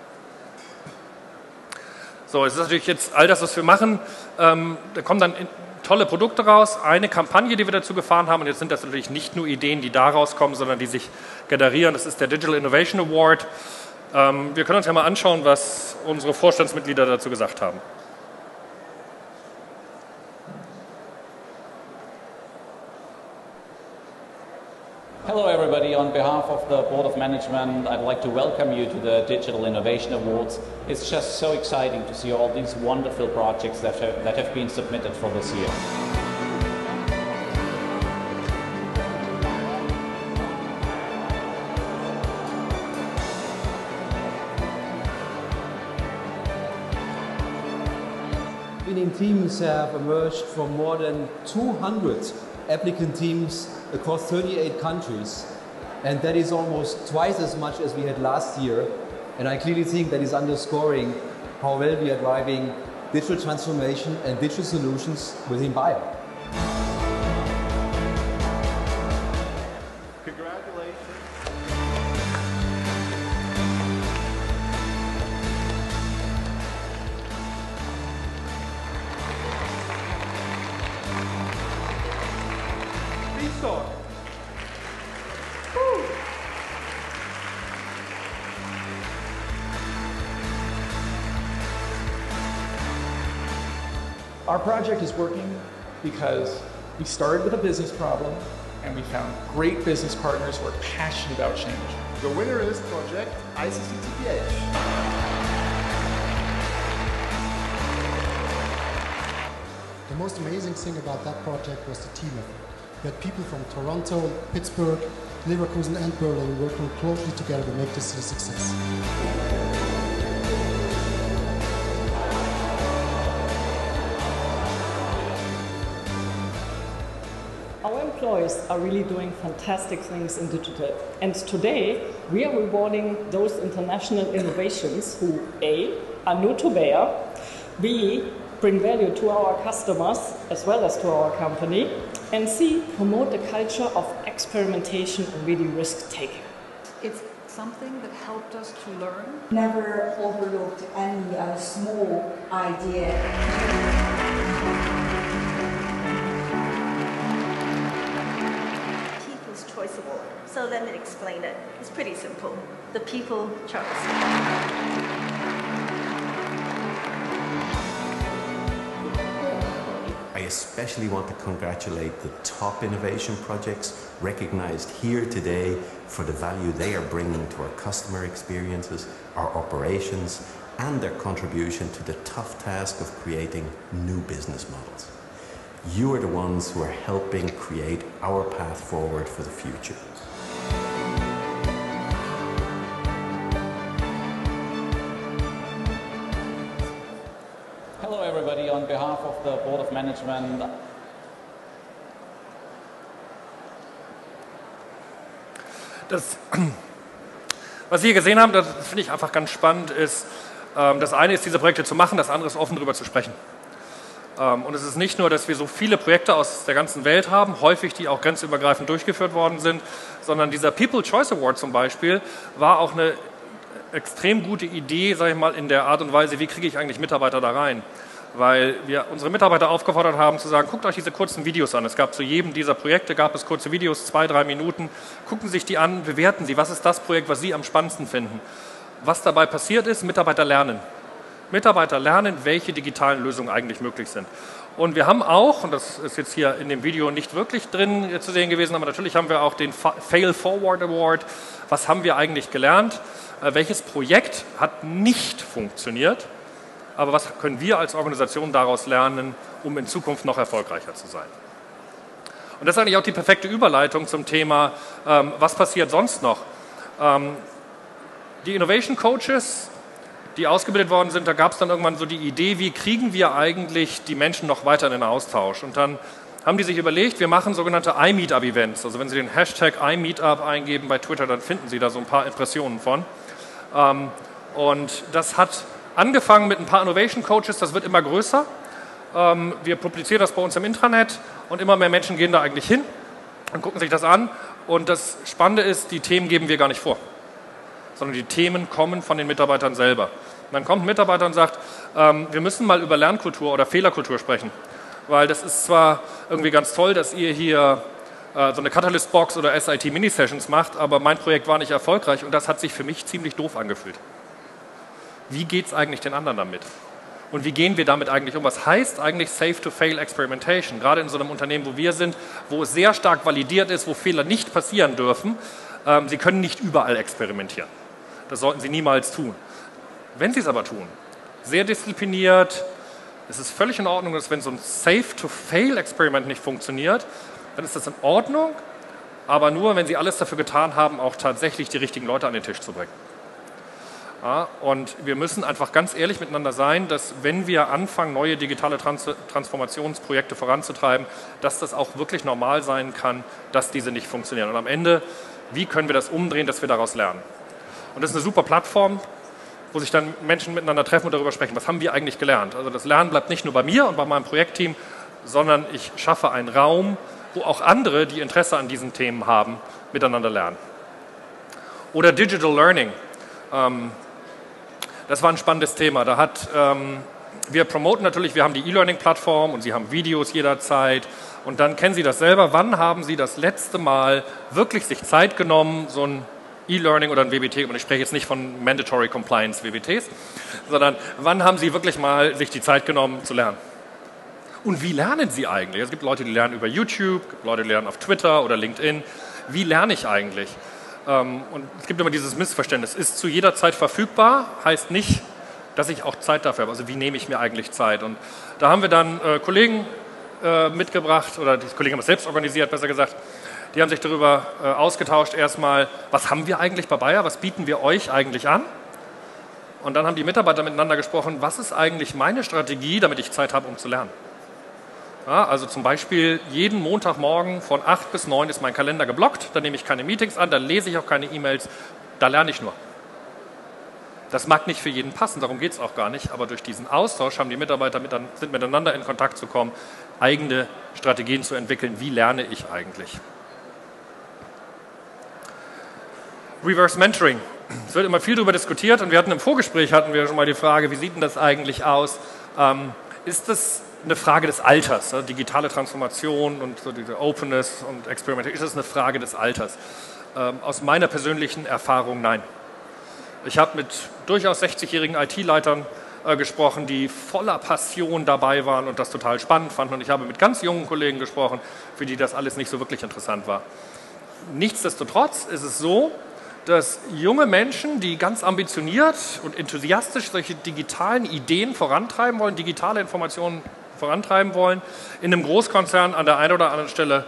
So, es ist natürlich jetzt all das, was wir machen, da kommen dann tolle Produkte raus, eine Kampagne, die wir dazu gefahren haben, und jetzt sind das natürlich nicht nur Ideen, die daraus kommen, sondern die sich generieren. Das ist der Digital Innovation Award. Wir können uns ja mal anschauen, was unsere Vorstandsmitglieder dazu gesagt haben. Hello everybody, on behalf of the Board of Management, I'd like to welcome you to the Digital Innovation Awards. It's just so exciting to see all these wonderful projects that have been submitted for this year. Winning teams have emerged from more than 200 applicant teams across 38 countries, and that is almost twice as much as we had last year, and I clearly think that is underscoring how well we are driving digital transformation and digital solutions within Bayer. Our project is working because we started with a business problem and we found great business partners who are passionate about change. The winner of this project, ICCTPH. The most amazing thing about that project was the team effort. We had people from Toronto, Pittsburgh, Leverkusen and Berlin working closely together to make this a success. Our employees are really doing fantastic things in digital. And today we are rewarding those international innovations who A, are new to Bayer, B, bring value to our customers as well as to our company, and C, promote the culture of experimentation and really risk-taking. It's something that helped us to learn. Never overlooked any small idea. People's Choice Award. So let me explain it. It's pretty simple. The people chose. I especially want to congratulate the top innovation projects recognized here today for the value they are bringing to our customer experiences, our operations, and their contribution to the tough task of creating new business models. You are the ones who are helping create our path forward for the future. Hello everybody, on behalf of the Board of Management. Das, was Sie hier gesehen haben, das finde ich einfach ganz spannend, ist, das eine ist, diese Projekte zu machen, das andere ist, offen darüber zu sprechen. Und es ist nicht nur, dass wir so viele Projekte aus der ganzen Welt haben, häufig die auch grenzübergreifend durchgeführt worden sind, sondern dieser People Choice Award zum Beispiel war auch eine extrem gute Idee, sage ich mal, in der Art und Weise, wie kriege ich eigentlich Mitarbeiter da rein. Weil wir unsere Mitarbeiter aufgefordert haben zu sagen, guckt euch diese kurzen Videos an. Es gab zu jedem dieser Projekte, gab es kurze Videos, 2-3 Minuten. Gucken Sie sich die an, bewerten Sie, was ist das Projekt, was Sie am spannendsten finden. Was dabei passiert ist, Mitarbeiter lernen. Mitarbeiter lernen, welche digitalen Lösungen eigentlich möglich sind. Und wir haben auch, und das ist jetzt hier in dem Video nicht wirklich drin zu sehen gewesen, aber natürlich haben wir auch den Fail Forward Award. Was haben wir eigentlich gelernt? Welches Projekt hat nicht funktioniert? Aber was können wir als Organisation daraus lernen, um in Zukunft noch erfolgreicher zu sein? Und das ist eigentlich auch die perfekte Überleitung zum Thema, was passiert sonst noch? Die Innovation Coaches, die ausgebildet worden sind, da gab es dann irgendwann so die Idee, wie kriegen wir eigentlich die Menschen noch weiter in den Austausch? Und dann haben die sich überlegt, wir machen sogenannte iMeetup-Events. Also wenn Sie den Hashtag iMeetup eingeben bei Twitter, dann finden Sie da so ein paar Impressionen von. Und das hat angefangen mit ein paar Innovation Coaches, das wird immer größer. Wir publizieren das bei uns im Intranet und immer mehr Menschen gehen da eigentlich hin und gucken sich das an. Und das Spannende ist, die Themen geben wir gar nicht vor, sondern die Themen kommen von den Mitarbeitern selber. Und dann kommt ein Mitarbeiter und sagt, wir müssen mal über Lernkultur oder Fehlerkultur sprechen, weil das ist zwar irgendwie ganz toll, dass ihr hier so eine Catalyst-Box oder SIT-Mini-Sessions macht, aber mein Projekt war nicht erfolgreich und das hat sich für mich ziemlich doof angefühlt. Wie geht es eigentlich den anderen damit? Und wie gehen wir damit eigentlich um? Was heißt eigentlich Safe-to-Fail Experimentation? Gerade in so einem Unternehmen, wo wir sind, wo es sehr stark validiert ist, wo Fehler nicht passieren dürfen. Sie können nicht überall experimentieren. Das sollten Sie niemals tun. Wenn Sie es aber tun, sehr diszipliniert, es ist völlig in Ordnung, dass wenn so ein Safe-to-Fail-Experiment nicht funktioniert, dann ist das in Ordnung, aber nur, wenn Sie alles dafür getan haben, auch tatsächlich die richtigen Leute an den Tisch zu bringen. Ja, und wir müssen einfach ganz ehrlich miteinander sein, dass wenn wir anfangen, neue digitale Transformationsprojekte voranzutreiben, dass das auch wirklich normal sein kann, dass diese nicht funktionieren. Und am Ende, wie können wir das umdrehen, dass wir daraus lernen? Und das ist eine super Plattform, wo sich dann Menschen miteinander treffen und darüber sprechen, was haben wir eigentlich gelernt. Also das Lernen bleibt nicht nur bei mir und bei meinem Projektteam, sondern ich schaffe einen Raum, wo auch andere, die Interesse an diesen Themen haben, miteinander lernen. Oder Digital Learning. Das war ein spannendes Thema. Wir promoten natürlich, wir haben die E-Learning-Plattform und Sie haben Videos jederzeit. Und dann kennen Sie das selber. Wann haben Sie das letzte Mal wirklich sich Zeit genommen, so ein E-Learning oder ein WBT, und ich spreche jetzt nicht von Mandatory Compliance WBTs, sondern wann haben Sie wirklich mal sich die Zeit genommen zu lernen? Und wie lernen sie eigentlich? Es gibt Leute, die lernen über YouTube, es gibt Leute, die lernen auf Twitter oder LinkedIn. Wie lerne ich eigentlich? Und es gibt immer dieses Missverständnis. Ist zu jeder Zeit verfügbar, heißt nicht, dass ich auch Zeit dafür habe. Also wie nehme ich mir eigentlich Zeit? Und da haben wir dann Kollegen mitgebracht, oder die Kollegen haben es selbst organisiert, besser gesagt. Die haben sich darüber ausgetauscht erstmal, was haben wir eigentlich bei Bayer, was bieten wir euch eigentlich an? Und dann haben die Mitarbeiter miteinander gesprochen, was ist eigentlich meine Strategie, damit ich Zeit habe, um zu lernen? Ja, also zum Beispiel jeden Montagmorgen von 8 bis 9 ist mein Kalender geblockt, da nehme ich keine Meetings an, da lese ich auch keine E-Mails, da lerne ich nur. Das mag nicht für jeden passen, darum geht es auch gar nicht, aber durch diesen Austausch haben die Mitarbeiter sind miteinander in Kontakt zu kommen, eigene Strategien zu entwickeln, wie lerne ich eigentlich. Reverse Mentoring. Es wird immer viel darüber diskutiert und wir hatten im Vorgespräch schon mal die Frage, wie sieht denn das eigentlich aus? Ist das eine Frage des Alters, digitale Transformation und so diese Openness und Experimentation, ist das eine Frage des Alters? Aus meiner persönlichen Erfahrung nein. Ich habe mit durchaus 60-jährigen IT-Leitern gesprochen, die voller Passion dabei waren und das total spannend fanden. Und ich habe mit ganz jungen Kollegen gesprochen, für die das alles nicht so wirklich interessant war. Nichtsdestotrotz ist es so, dass junge Menschen, die ganz ambitioniert und enthusiastisch solche digitalen Ideen vorantreiben wollen, digitale Informationen vorantreiben wollen, in einem Großkonzern an der einen oder anderen Stelle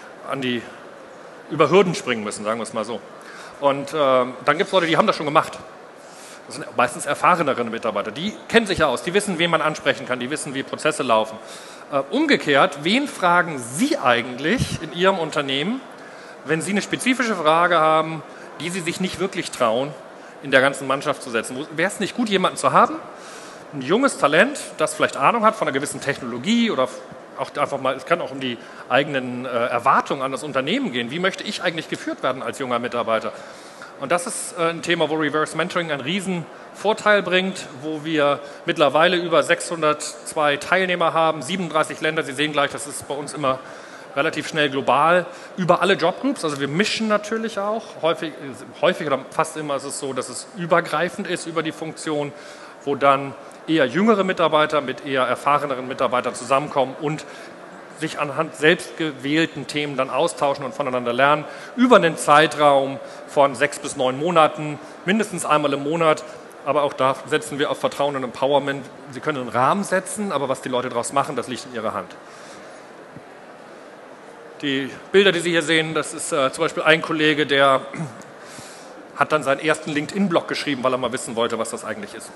über Hürden springen müssen, sagen wir es mal so. Und dann gibt es Leute, die haben das schon gemacht. Das sind meistens erfahrenere Mitarbeiter. Die kennen sich ja aus, die wissen, wen man ansprechen kann, die wissen, wie Prozesse laufen. Umgekehrt, wen fragen Sie eigentlich in Ihrem Unternehmen, wenn Sie eine spezifische Frage haben, die Sie sich nicht wirklich trauen, in der ganzen Mannschaft zu setzen? Wäre es nicht gut, jemanden zu haben, ein junges Talent, das vielleicht Ahnung hat von einer gewissen Technologie oder auch einfach mal, es kann auch um die eigenen Erwartungen an das Unternehmen gehen. Wie möchte ich eigentlich geführt werden als junger Mitarbeiter? Und das ist ein Thema, wo Reverse Mentoring einen riesen Vorteil bringt, wo wir mittlerweile über 602 Teilnehmer haben, 37 Länder. Sie sehen gleich, das ist bei uns immer relativ schnell global, über alle Jobgroups. Also wir mischen natürlich auch. Häufig oder fast immer ist es so, dass es übergreifend ist über die Funktion, wo dann eher jüngere Mitarbeiter mit eher erfahreneren Mitarbeitern zusammenkommen und sich anhand selbst gewählten Themen dann austauschen und voneinander lernen, über einen Zeitraum von 6 bis 9 Monaten, mindestens einmal im Monat. Aber auch da setzen wir auf Vertrauen und Empowerment. Sie können einen Rahmen setzen, aber was die Leute daraus machen, das liegt in ihrer Hand. Die Bilder, die Sie hier sehen, das ist zum Beispiel ein Kollege, der hat dann seinen ersten LinkedIn-Blog geschrieben, weil er mal wissen wollte, was das eigentlich ist.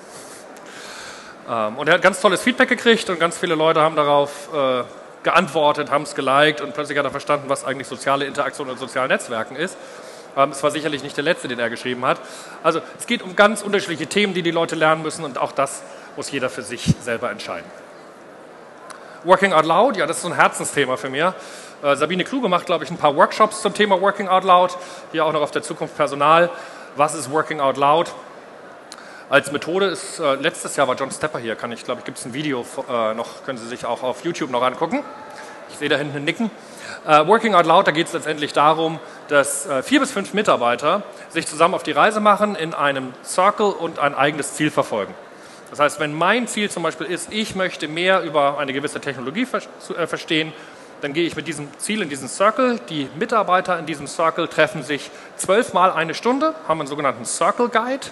Und er hat ganz tolles Feedback gekriegt und ganz viele Leute haben darauf geantwortet, haben es geliked und plötzlich hat er verstanden, was eigentlich soziale Interaktion in sozialen Netzwerken ist. Es war sicherlich nicht der letzte, den er geschrieben hat. Also es geht um ganz unterschiedliche Themen, die Leute lernen müssen und auch das muss jeder für sich selber entscheiden. Working Out Loud, ja, das ist so ein Herzensthema für mich. Sabine Kluge macht, glaube ich, ein paar Workshops zum Thema Working Out Loud, hier auch noch auf der Zukunft Personal. Was ist Working Out Loud? Als Methode ist, letztes Jahr war John Stepper hier, gibt es ein Video noch, können Sie sich auch auf YouTube noch angucken. Ich sehe da hinten ein Nicken. Working Out Loud, da geht es letztendlich darum, dass 4 bis 5 Mitarbeiter sich zusammen auf die Reise machen, in einem Circle und ein eigenes Ziel verfolgen. Das heißt, wenn mein Ziel zum Beispiel ist, ich möchte mehr über eine gewisse Technologie verstehen, dann gehe ich mit diesem Ziel in diesen Circle. Die Mitarbeiter in diesem Circle treffen sich 12 Mal eine Stunde, haben einen sogenannten Circle Guide.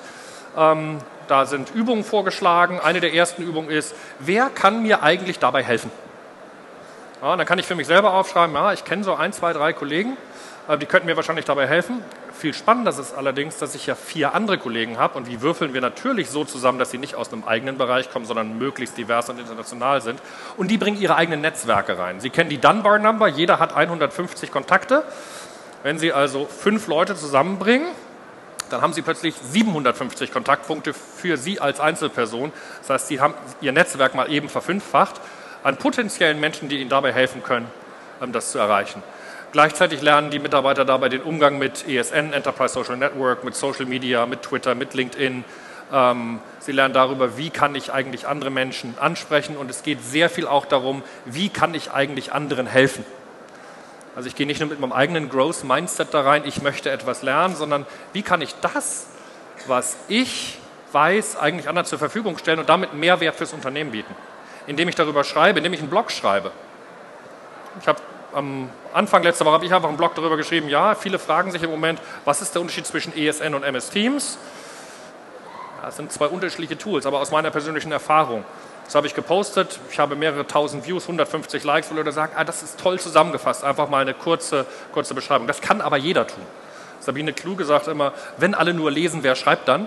Da sind Übungen vorgeschlagen. Eine der ersten Übungen ist, wer kann mir eigentlich dabei helfen? Ja, dann kann ich für mich selber aufschreiben, ja, ich kenne so 1, 2, 3 Kollegen, die könnten mir wahrscheinlich dabei helfen. Viel spannender ist es allerdings, dass ich ja 4 andere Kollegen habe und die würfeln wir natürlich so zusammen, dass sie nicht aus einem eigenen Bereich kommen, sondern möglichst divers und international sind. Und die bringen ihre eigenen Netzwerke rein. Sie kennen die Dunbar Number, jeder hat 150 Kontakte. Wenn Sie also 5 Leute zusammenbringen, dann haben Sie plötzlich 750 Kontaktpunkte für Sie als Einzelperson. Das heißt, Sie haben Ihr Netzwerk mal eben verfünffacht an potenziellen Menschen, die Ihnen dabei helfen können, das zu erreichen. Gleichzeitig lernen die Mitarbeiter dabei den Umgang mit ESN, Enterprise Social Network, mit Social Media, mit Twitter, mit LinkedIn. Sie lernen darüber, wie kann ich eigentlich andere Menschen ansprechen und es geht sehr viel auch darum, wie kann ich eigentlich anderen helfen. Also ich gehe nicht nur mit meinem eigenen Growth Mindset da rein, ich möchte etwas lernen, sondern wie kann ich das, was ich weiß, eigentlich anderen zur Verfügung stellen und damit Mehrwert fürs Unternehmen bieten. indem ich darüber schreibe, indem ich einen Blog schreibe. Ich habe am Anfang letzter Woche einfach einen Blog darüber geschrieben, ja, viele fragen sich im Moment, was ist der Unterschied zwischen ESN und MS Teams? Ja, das sind zwei unterschiedliche Tools, aber aus meiner persönlichen Erfahrung. Das habe ich gepostet, ich habe mehrere tausend Views, 150 Likes, wo Leute sagen, das ist toll zusammengefasst, einfach mal eine kurze Beschreibung. Das kann aber jeder tun. Sabine Kluge sagt immer, wenn alle nur lesen, wer schreibt dann?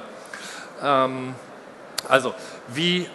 Also, wie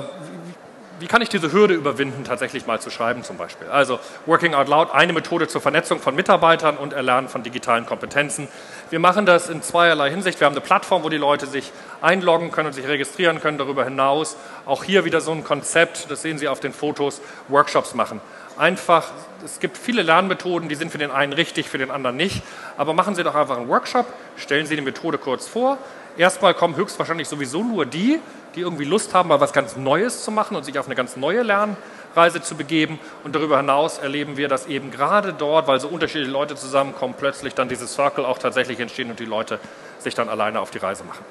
kann ich diese Hürde überwinden, tatsächlich mal zu schreiben zum Beispiel? Also Working Out Loud, eine Methode zur Vernetzung von Mitarbeitern und Erlernen von digitalen Kompetenzen. Wir machen das in zweierlei Hinsicht. Wir haben eine Plattform, wo die Leute sich einloggen können und sich registrieren können. Darüber hinaus auch hier wieder so ein Konzept, das sehen Sie auf den Fotos, Workshops machen. Einfach, es gibt viele Lernmethoden, die sind für den einen richtig, für den anderen nicht. Aber machen Sie doch einfach einen Workshop, stellen Sie die Methode kurz vor. Erstmal kommen höchstwahrscheinlich sowieso nur die irgendwie Lust haben, mal was ganz Neues zu machen und sich auf eine ganz neue Lernreise zu begeben. Und darüber hinaus erleben wir, dass eben gerade dort, weil so unterschiedliche Leute zusammenkommen, plötzlich dann diese Circle auch tatsächlich entstehen und die Leute sich dann alleine auf die Reise machen.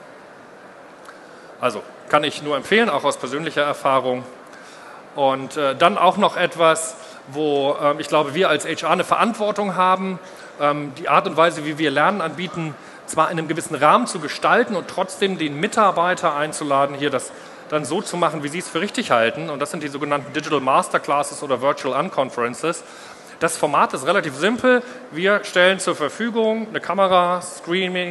Also kann ich nur empfehlen, auch aus persönlicher Erfahrung. Und dann auch noch etwas, wo ich glaube, wir als HR eine Verantwortung haben, die Art und Weise, wie wir Lernen anbieten, zwar in einem gewissen Rahmen zu gestalten und trotzdem den Mitarbeiter einzuladen, hier das dann so zu machen, wie sie es für richtig halten. Und das sind die sogenannten Digital Masterclasses oder Virtual Unconferences. Das Format ist relativ simpel. Wir stellen zur Verfügung eine Kamera, Streaming,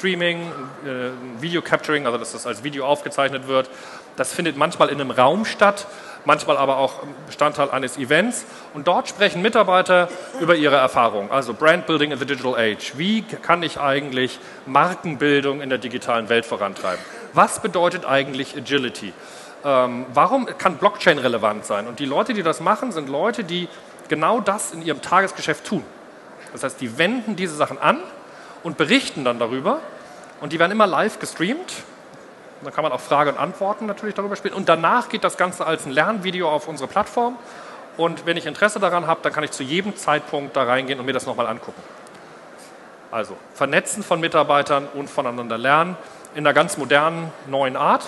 Video Capturing, also dass das als Video aufgezeichnet wird. Das findet manchmal in einem Raum statt, manchmal aber auch Bestandteil eines Events. Und dort sprechen Mitarbeiter über ihre Erfahrungen, also Brand Building in the Digital Age. Wie kann ich eigentlich Markenbildung in der digitalen Welt vorantreiben? Was bedeutet eigentlich Agility? Warum kann Blockchain relevant sein? Und die Leute, die das machen, sind Leute, die genau das in ihrem Tagesgeschäft tun. Das heißt, die wenden diese Sachen an und berichten dann darüber. Und die werden immer live gestreamt. Da kann man auch Frage und Antworten natürlich darüber spielen. Und danach geht das Ganze als ein Lernvideo auf unsere Plattform. Und wenn ich Interesse daran habe, dann kann ich zu jedem Zeitpunkt da reingehen und mir das nochmal angucken. Also Vernetzen von Mitarbeitern und voneinander lernen in einer ganz modernen, neuen Art.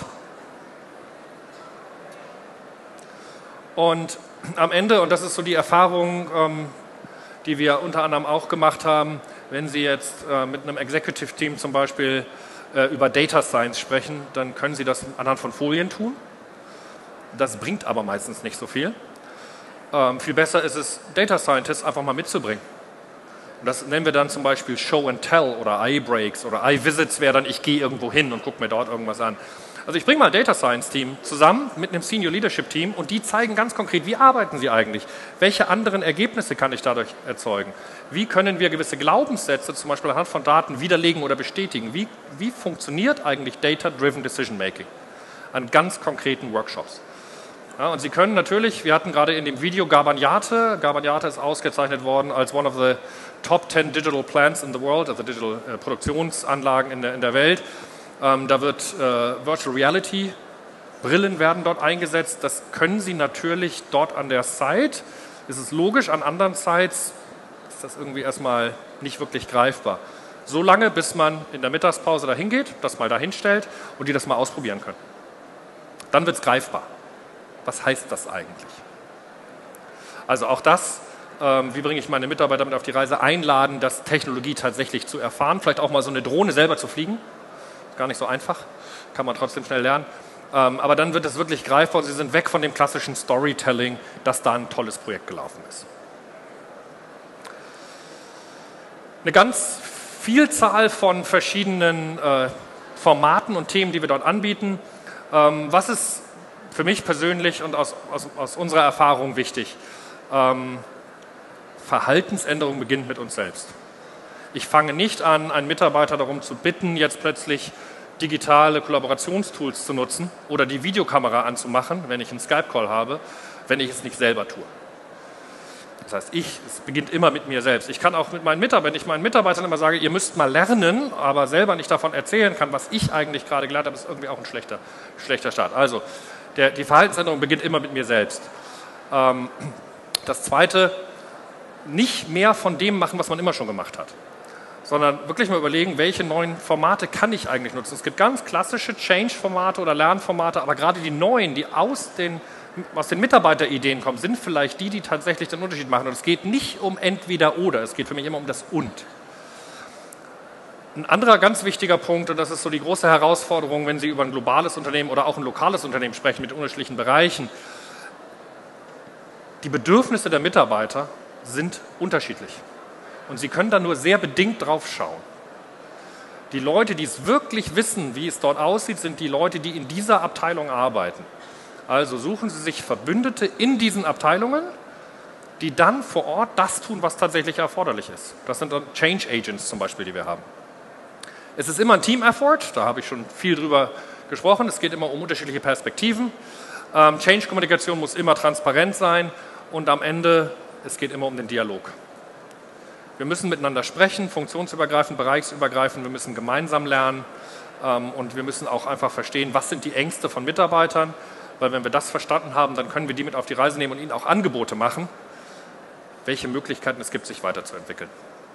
Und am Ende, und das ist so die Erfahrung, die wir unter anderem auch gemacht haben, wenn Sie jetzt mit einem Executive Team zum Beispiel über Data Science sprechen, dann können Sie das anhand von Folien tun. Das bringt aber meistens nicht so viel. Viel besser ist es, Data Scientists einfach mal mitzubringen. Und das nennen wir dann zum Beispiel Show and Tell oder Eye Breaks oder Eye Visits wäre dann, ich gehe irgendwo hin und gucke mir dort irgendwas an. Also ich bringe mal ein Data Science Team zusammen mit einem Senior Leadership Team und die zeigen ganz konkret, wie arbeiten sie eigentlich? Welche anderen Ergebnisse kann ich dadurch erzeugen? Wie können wir gewisse Glaubenssätze zum Beispiel anhand von Daten widerlegen oder bestätigen? Wie funktioniert eigentlich Data-Driven Decision Making? An ganz konkreten Workshops. Ja, und Sie können natürlich, wir hatten gerade in dem Video Gabanyate ist ausgezeichnet worden als one of the top 10 digital plants in the world, also digital Produktionsanlagen in der Welt. Da wird Virtual Reality, Brillen werden dort eingesetzt. Das können Sie natürlich dort an der Site. Es ist logisch, an anderen Sites ist das irgendwie erstmal nicht wirklich greifbar. So lange, bis man in der Mittagspause dahin geht, das mal dahin stellt und die das mal ausprobieren können. Dann wird es greifbar. Was heißt das eigentlich? Also auch das, wie bringe ich meine Mitarbeiter mit auf die Reise, einladen, das Technologie tatsächlich zu erfahren, vielleicht auch mal so eine Drohne selber zu fliegen. Gar nicht so einfach, kann man trotzdem schnell lernen. Aber dann wird es wirklich greifbar und Sie sind weg von dem klassischen Storytelling, dass da ein tolles Projekt gelaufen ist. Eine ganz Vielzahl von verschiedenen Formaten und Themen, die wir dort anbieten. Was ist für mich persönlich und aus unserer Erfahrung wichtig? Verhaltensänderung beginnt mit uns selbst. Ich fange nicht an, einen Mitarbeiter darum zu bitten, jetzt plötzlich digitale Kollaborationstools zu nutzen oder die Videokamera anzumachen, wenn ich einen Skype-Call habe, wenn ich es nicht selber tue. Das heißt, es beginnt immer mit mir selbst. Ich kann auch mit meinen Mitarbeitern, wenn ich meinen Mitarbeitern immer sage, ihr müsst mal lernen, aber selber nicht davon erzählen kann, was ich eigentlich gerade gelernt habe, ist irgendwie auch ein schlechter Start. Also, die Verhaltensänderung beginnt immer mit mir selbst. Das Zweite, nicht mehr von dem machen, was man immer schon gemacht hat, sondern wirklich mal überlegen, welche neuen Formate kann ich eigentlich nutzen. Es gibt ganz klassische Change-Formate oder Lernformate, aber gerade die neuen, die aus den aus den Mitarbeiterideen kommen, sind vielleicht die tatsächlich den Unterschied machen. Und es geht nicht um entweder oder, es geht für mich immer um das Und. Ein anderer ganz wichtiger Punkt, und das ist so die große Herausforderung, wenn Sie über ein globales Unternehmen oder auch ein lokales Unternehmen sprechen mit unterschiedlichen Bereichen, die Bedürfnisse der Mitarbeiter sind unterschiedlich. Und Sie können da nur sehr bedingt drauf schauen. Die Leute, die es wirklich wissen, wie es dort aussieht, sind die Leute, die in dieser Abteilung arbeiten. Also suchen Sie sich Verbündete in diesen Abteilungen, die dann vor Ort das tun, was tatsächlich erforderlich ist. Das sind dann Change Agents zum Beispiel, die wir haben. Es ist immer ein Team-Effort, da habe ich schon viel drüber gesprochen. Es geht immer um unterschiedliche Perspektiven. Change-Kommunikation muss immer transparent sein und am Ende, es geht immer um den Dialog. Wir müssen miteinander sprechen, funktionsübergreifend, bereichsübergreifend, wir müssen gemeinsam lernen und wir müssen auch einfach verstehen, was sind die Ängste von Mitarbeitern, weil wenn wir das verstanden haben, dann können wir die mit auf die Reise nehmen und ihnen auch Angebote machen, welche Möglichkeiten es gibt, sich weiterzuentwickeln.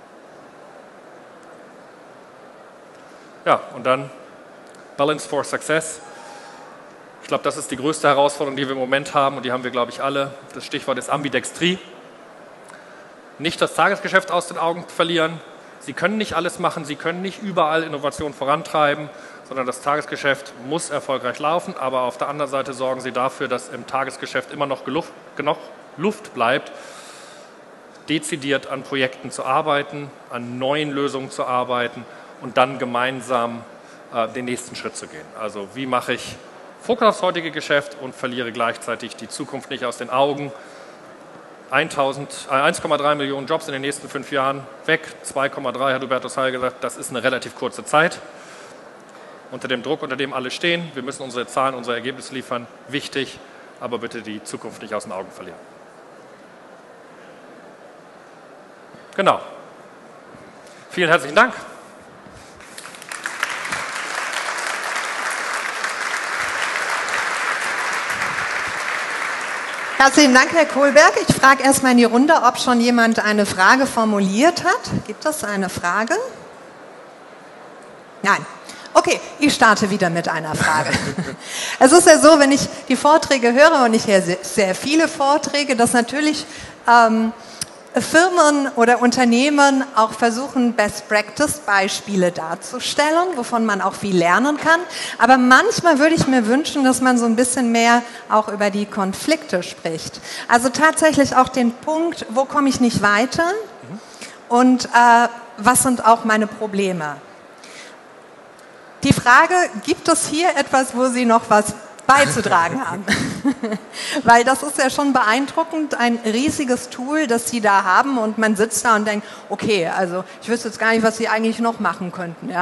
Ja, und dann Balance for Success. Ich glaube, das ist die größte Herausforderung, die wir im Moment haben und die haben wir, glaube ich, alle. Das Stichwort ist Ambidextrie. Nicht das Tagesgeschäft aus den Augen verlieren. Sie können nicht alles machen, Sie können nicht überall Innovation vorantreiben, sondern das Tagesgeschäft muss erfolgreich laufen. Aber auf der anderen Seite sorgen Sie dafür, dass im Tagesgeschäft immer noch genug Luft bleibt, dezidiert an Projekten zu arbeiten, an neuen Lösungen zu arbeiten und dann gemeinsam den nächsten Schritt zu gehen. Also wie mache ich Fokus aufs heutige Geschäft und verliere gleichzeitig die Zukunft nicht aus den Augen. 1,3 Millionen Jobs in den nächsten 5 Jahren weg, 2,3 hat Hubertus Heil gesagt, das ist eine relativ kurze Zeit. Unter dem Druck, unter dem alle stehen, wir müssen unsere Zahlen, unsere Ergebnisse liefern, wichtig, aber bitte die Zukunft nicht aus den Augen verlieren. Genau. Vielen herzlichen Dank. Herzlichen Dank, Herr Kohlberg. Ich frage erstmal in die Runde, ob schon jemand eine Frage formuliert hat. Gibt es eine Frage? Nein. Okay, ich starte wieder mit einer Frage. Es ist ja so, wenn ich die Vorträge höre, und ich höre sehr viele Vorträge, dass natürlich Firmen oder Unternehmen auch versuchen, Best-Practice-Beispiele darzustellen, wovon man auch viel lernen kann. Aber manchmal würde ich mir wünschen, dass man so ein bisschen mehr auch über die Konflikte spricht. Also tatsächlich auch den Punkt, wo komme ich nicht weiter und was sind auch meine Probleme. Die Frage, gibt es hier etwas, wo Sie noch was beizutragen haben? Weil das ist ja schon beeindruckend, ein riesiges Tool, das Sie da haben und man sitzt da und denkt, okay, also ich wüsste jetzt gar nicht, was Sie eigentlich noch machen könnten.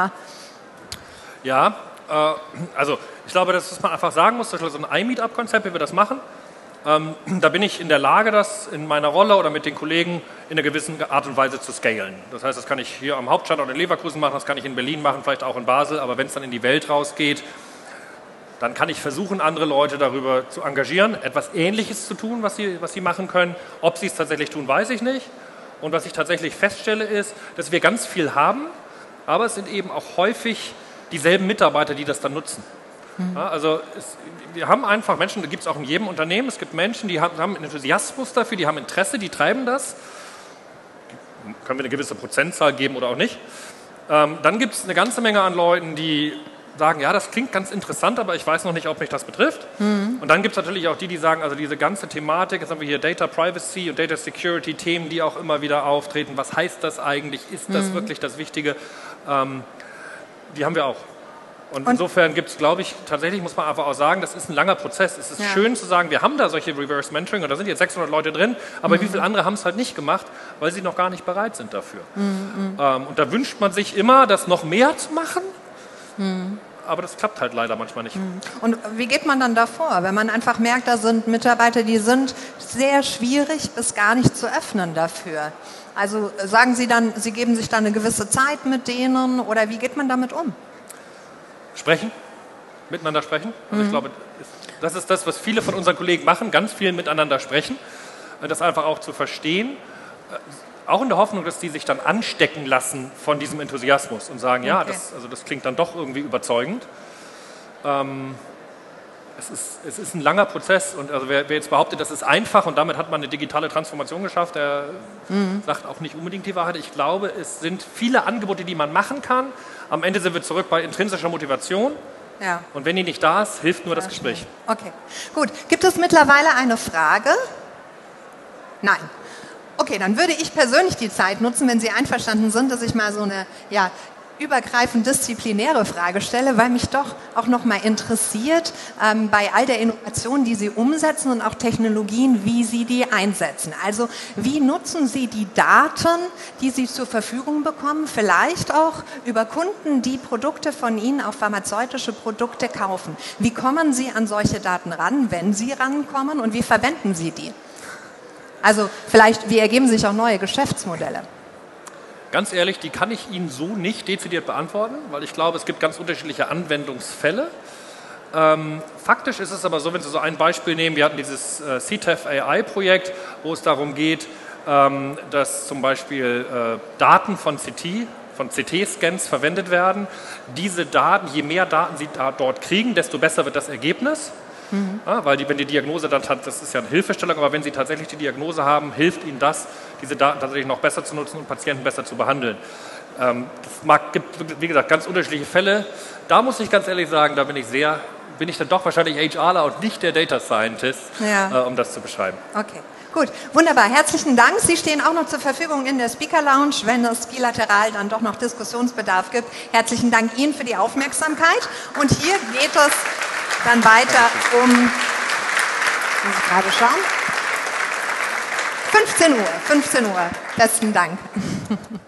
Ja, also ich glaube, dass man einfach sagen muss, das ist so ein iMeetup-Konzept, wie wir das machen. Da bin ich in der Lage, das in meiner Rolle oder mit den Kollegen in einer gewissen Art und Weise zu scalen. Das heißt, das kann ich hier am Hauptstandort in Leverkusen machen, das kann ich in Berlin machen, vielleicht auch in Basel, aber wenn es dann in die Welt rausgeht, dann kann ich versuchen, andere Leute darüber zu engagieren, etwas Ähnliches zu tun, was sie machen können. Ob sie es tatsächlich tun, weiß ich nicht. Und was ich tatsächlich feststelle, ist, dass wir ganz viel haben, aber es sind eben auch häufig dieselben Mitarbeiter, die das dann nutzen. Ja, also wir haben einfach Menschen, da gibt es auch in jedem Unternehmen, es gibt Menschen, die haben einen Enthusiasmus dafür, die haben Interesse, die treiben das. Können wir eine gewisse Prozentzahl geben oder auch nicht. Dann gibt es eine ganze Menge an Leuten, die sagen, ja, das klingt ganz interessant, aber ich weiß noch nicht, ob mich das betrifft. Und dann gibt es natürlich auch die sagen, also diese ganze Thematik, jetzt haben wir hier Data Privacy und Data Security, Themen, die auch immer wieder auftreten. Was heißt das eigentlich? Ist das wirklich das Wichtige? Die haben wir auch. Und insofern gibt es, glaube ich, tatsächlich muss man einfach auch sagen, das ist ein langer Prozess. Es ist schön zu sagen, wir haben da solche Reverse Mentoring und da sind jetzt 600 Leute drin, aber wie viele andere haben es halt nicht gemacht, weil sie noch gar nicht bereit sind dafür. Und da wünscht man sich immer, das noch mehr zu machen, aber das klappt halt leider manchmal nicht. Und wie geht man dann davor, wenn man einfach merkt, da sind Mitarbeiter, die sind sehr schwierig bis gar nicht zu öffnen dafür? Also sagen Sie dann, Sie geben sich dann eine gewisse Zeit mit denen oder wie geht man damit um? Sprechen, miteinander sprechen. Also ich glaube, das ist das, was viele von unseren Kollegen machen, ganz viel miteinander sprechen. Das einfach auch zu verstehen, auch in der Hoffnung, dass die sich dann anstecken lassen von diesem Enthusiasmus und sagen, ja, das klingt dann doch irgendwie überzeugend. es ist ein langer Prozess und also wer jetzt behauptet, das ist einfach und damit hat man eine digitale Transformation geschafft, der sagt auch nicht unbedingt die Wahrheit. Ich glaube, es sind viele Angebote, die man machen kann. Am Ende sind wir zurück bei intrinsischer Motivation. Ja. Und wenn die nicht da ist, hilft nur das Gespräch. Okay, gut. Gibt es mittlerweile eine Frage? Nein. Okay, dann würde ich persönlich die Zeit nutzen, wenn Sie einverstanden sind, dass ich mal so eine übergreifend disziplinäre Frage stelle, weil mich doch auch noch mal interessiert, bei all der Innovation, die Sie umsetzen und auch Technologien, wie Sie die einsetzen. Also wie nutzen Sie die Daten, die Sie zur Verfügung bekommen, vielleicht auch über Kunden, die Produkte von Ihnen, auch pharmazeutische Produkte kaufen. Wie kommen Sie an solche Daten ran, wenn Sie rankommen, und wie verwenden Sie die? Also vielleicht, wie ergeben sich auch neue Geschäftsmodelle? Ganz ehrlich, die kann ich Ihnen so nicht dezidiert beantworten, weil ich glaube, es gibt ganz unterschiedliche Anwendungsfälle. Faktisch ist es aber so, wenn Sie so ein Beispiel nehmen, wir hatten dieses CTEF AI-Projekt, wo es darum geht, dass zum Beispiel Daten von CT-Scans verwendet werden. Diese Daten, je mehr Daten Sie dort kriegen, desto besser wird das Ergebnis. Ja, weil wenn die Diagnose dann hat, das ist ja eine Hilfestellung, aber wenn Sie tatsächlich die Diagnose haben, hilft Ihnen das, diese Daten tatsächlich noch besser zu nutzen und Patienten besser zu behandeln. Gibt, wie gesagt, ganz unterschiedliche Fälle. Da muss ich ganz ehrlich sagen, da bin ich dann doch wahrscheinlich HRler und nicht der Data Scientist, um das zu beschreiben. Okay. Gut, wunderbar. Herzlichen Dank. Sie stehen auch noch zur Verfügung in der Speaker Lounge, wenn es bilateral dann doch noch Diskussionsbedarf gibt. Herzlichen Dank Ihnen für die Aufmerksamkeit. Und hier geht es dann weiter um, muss ich gerade schauen, 15 Uhr. Besten Dank.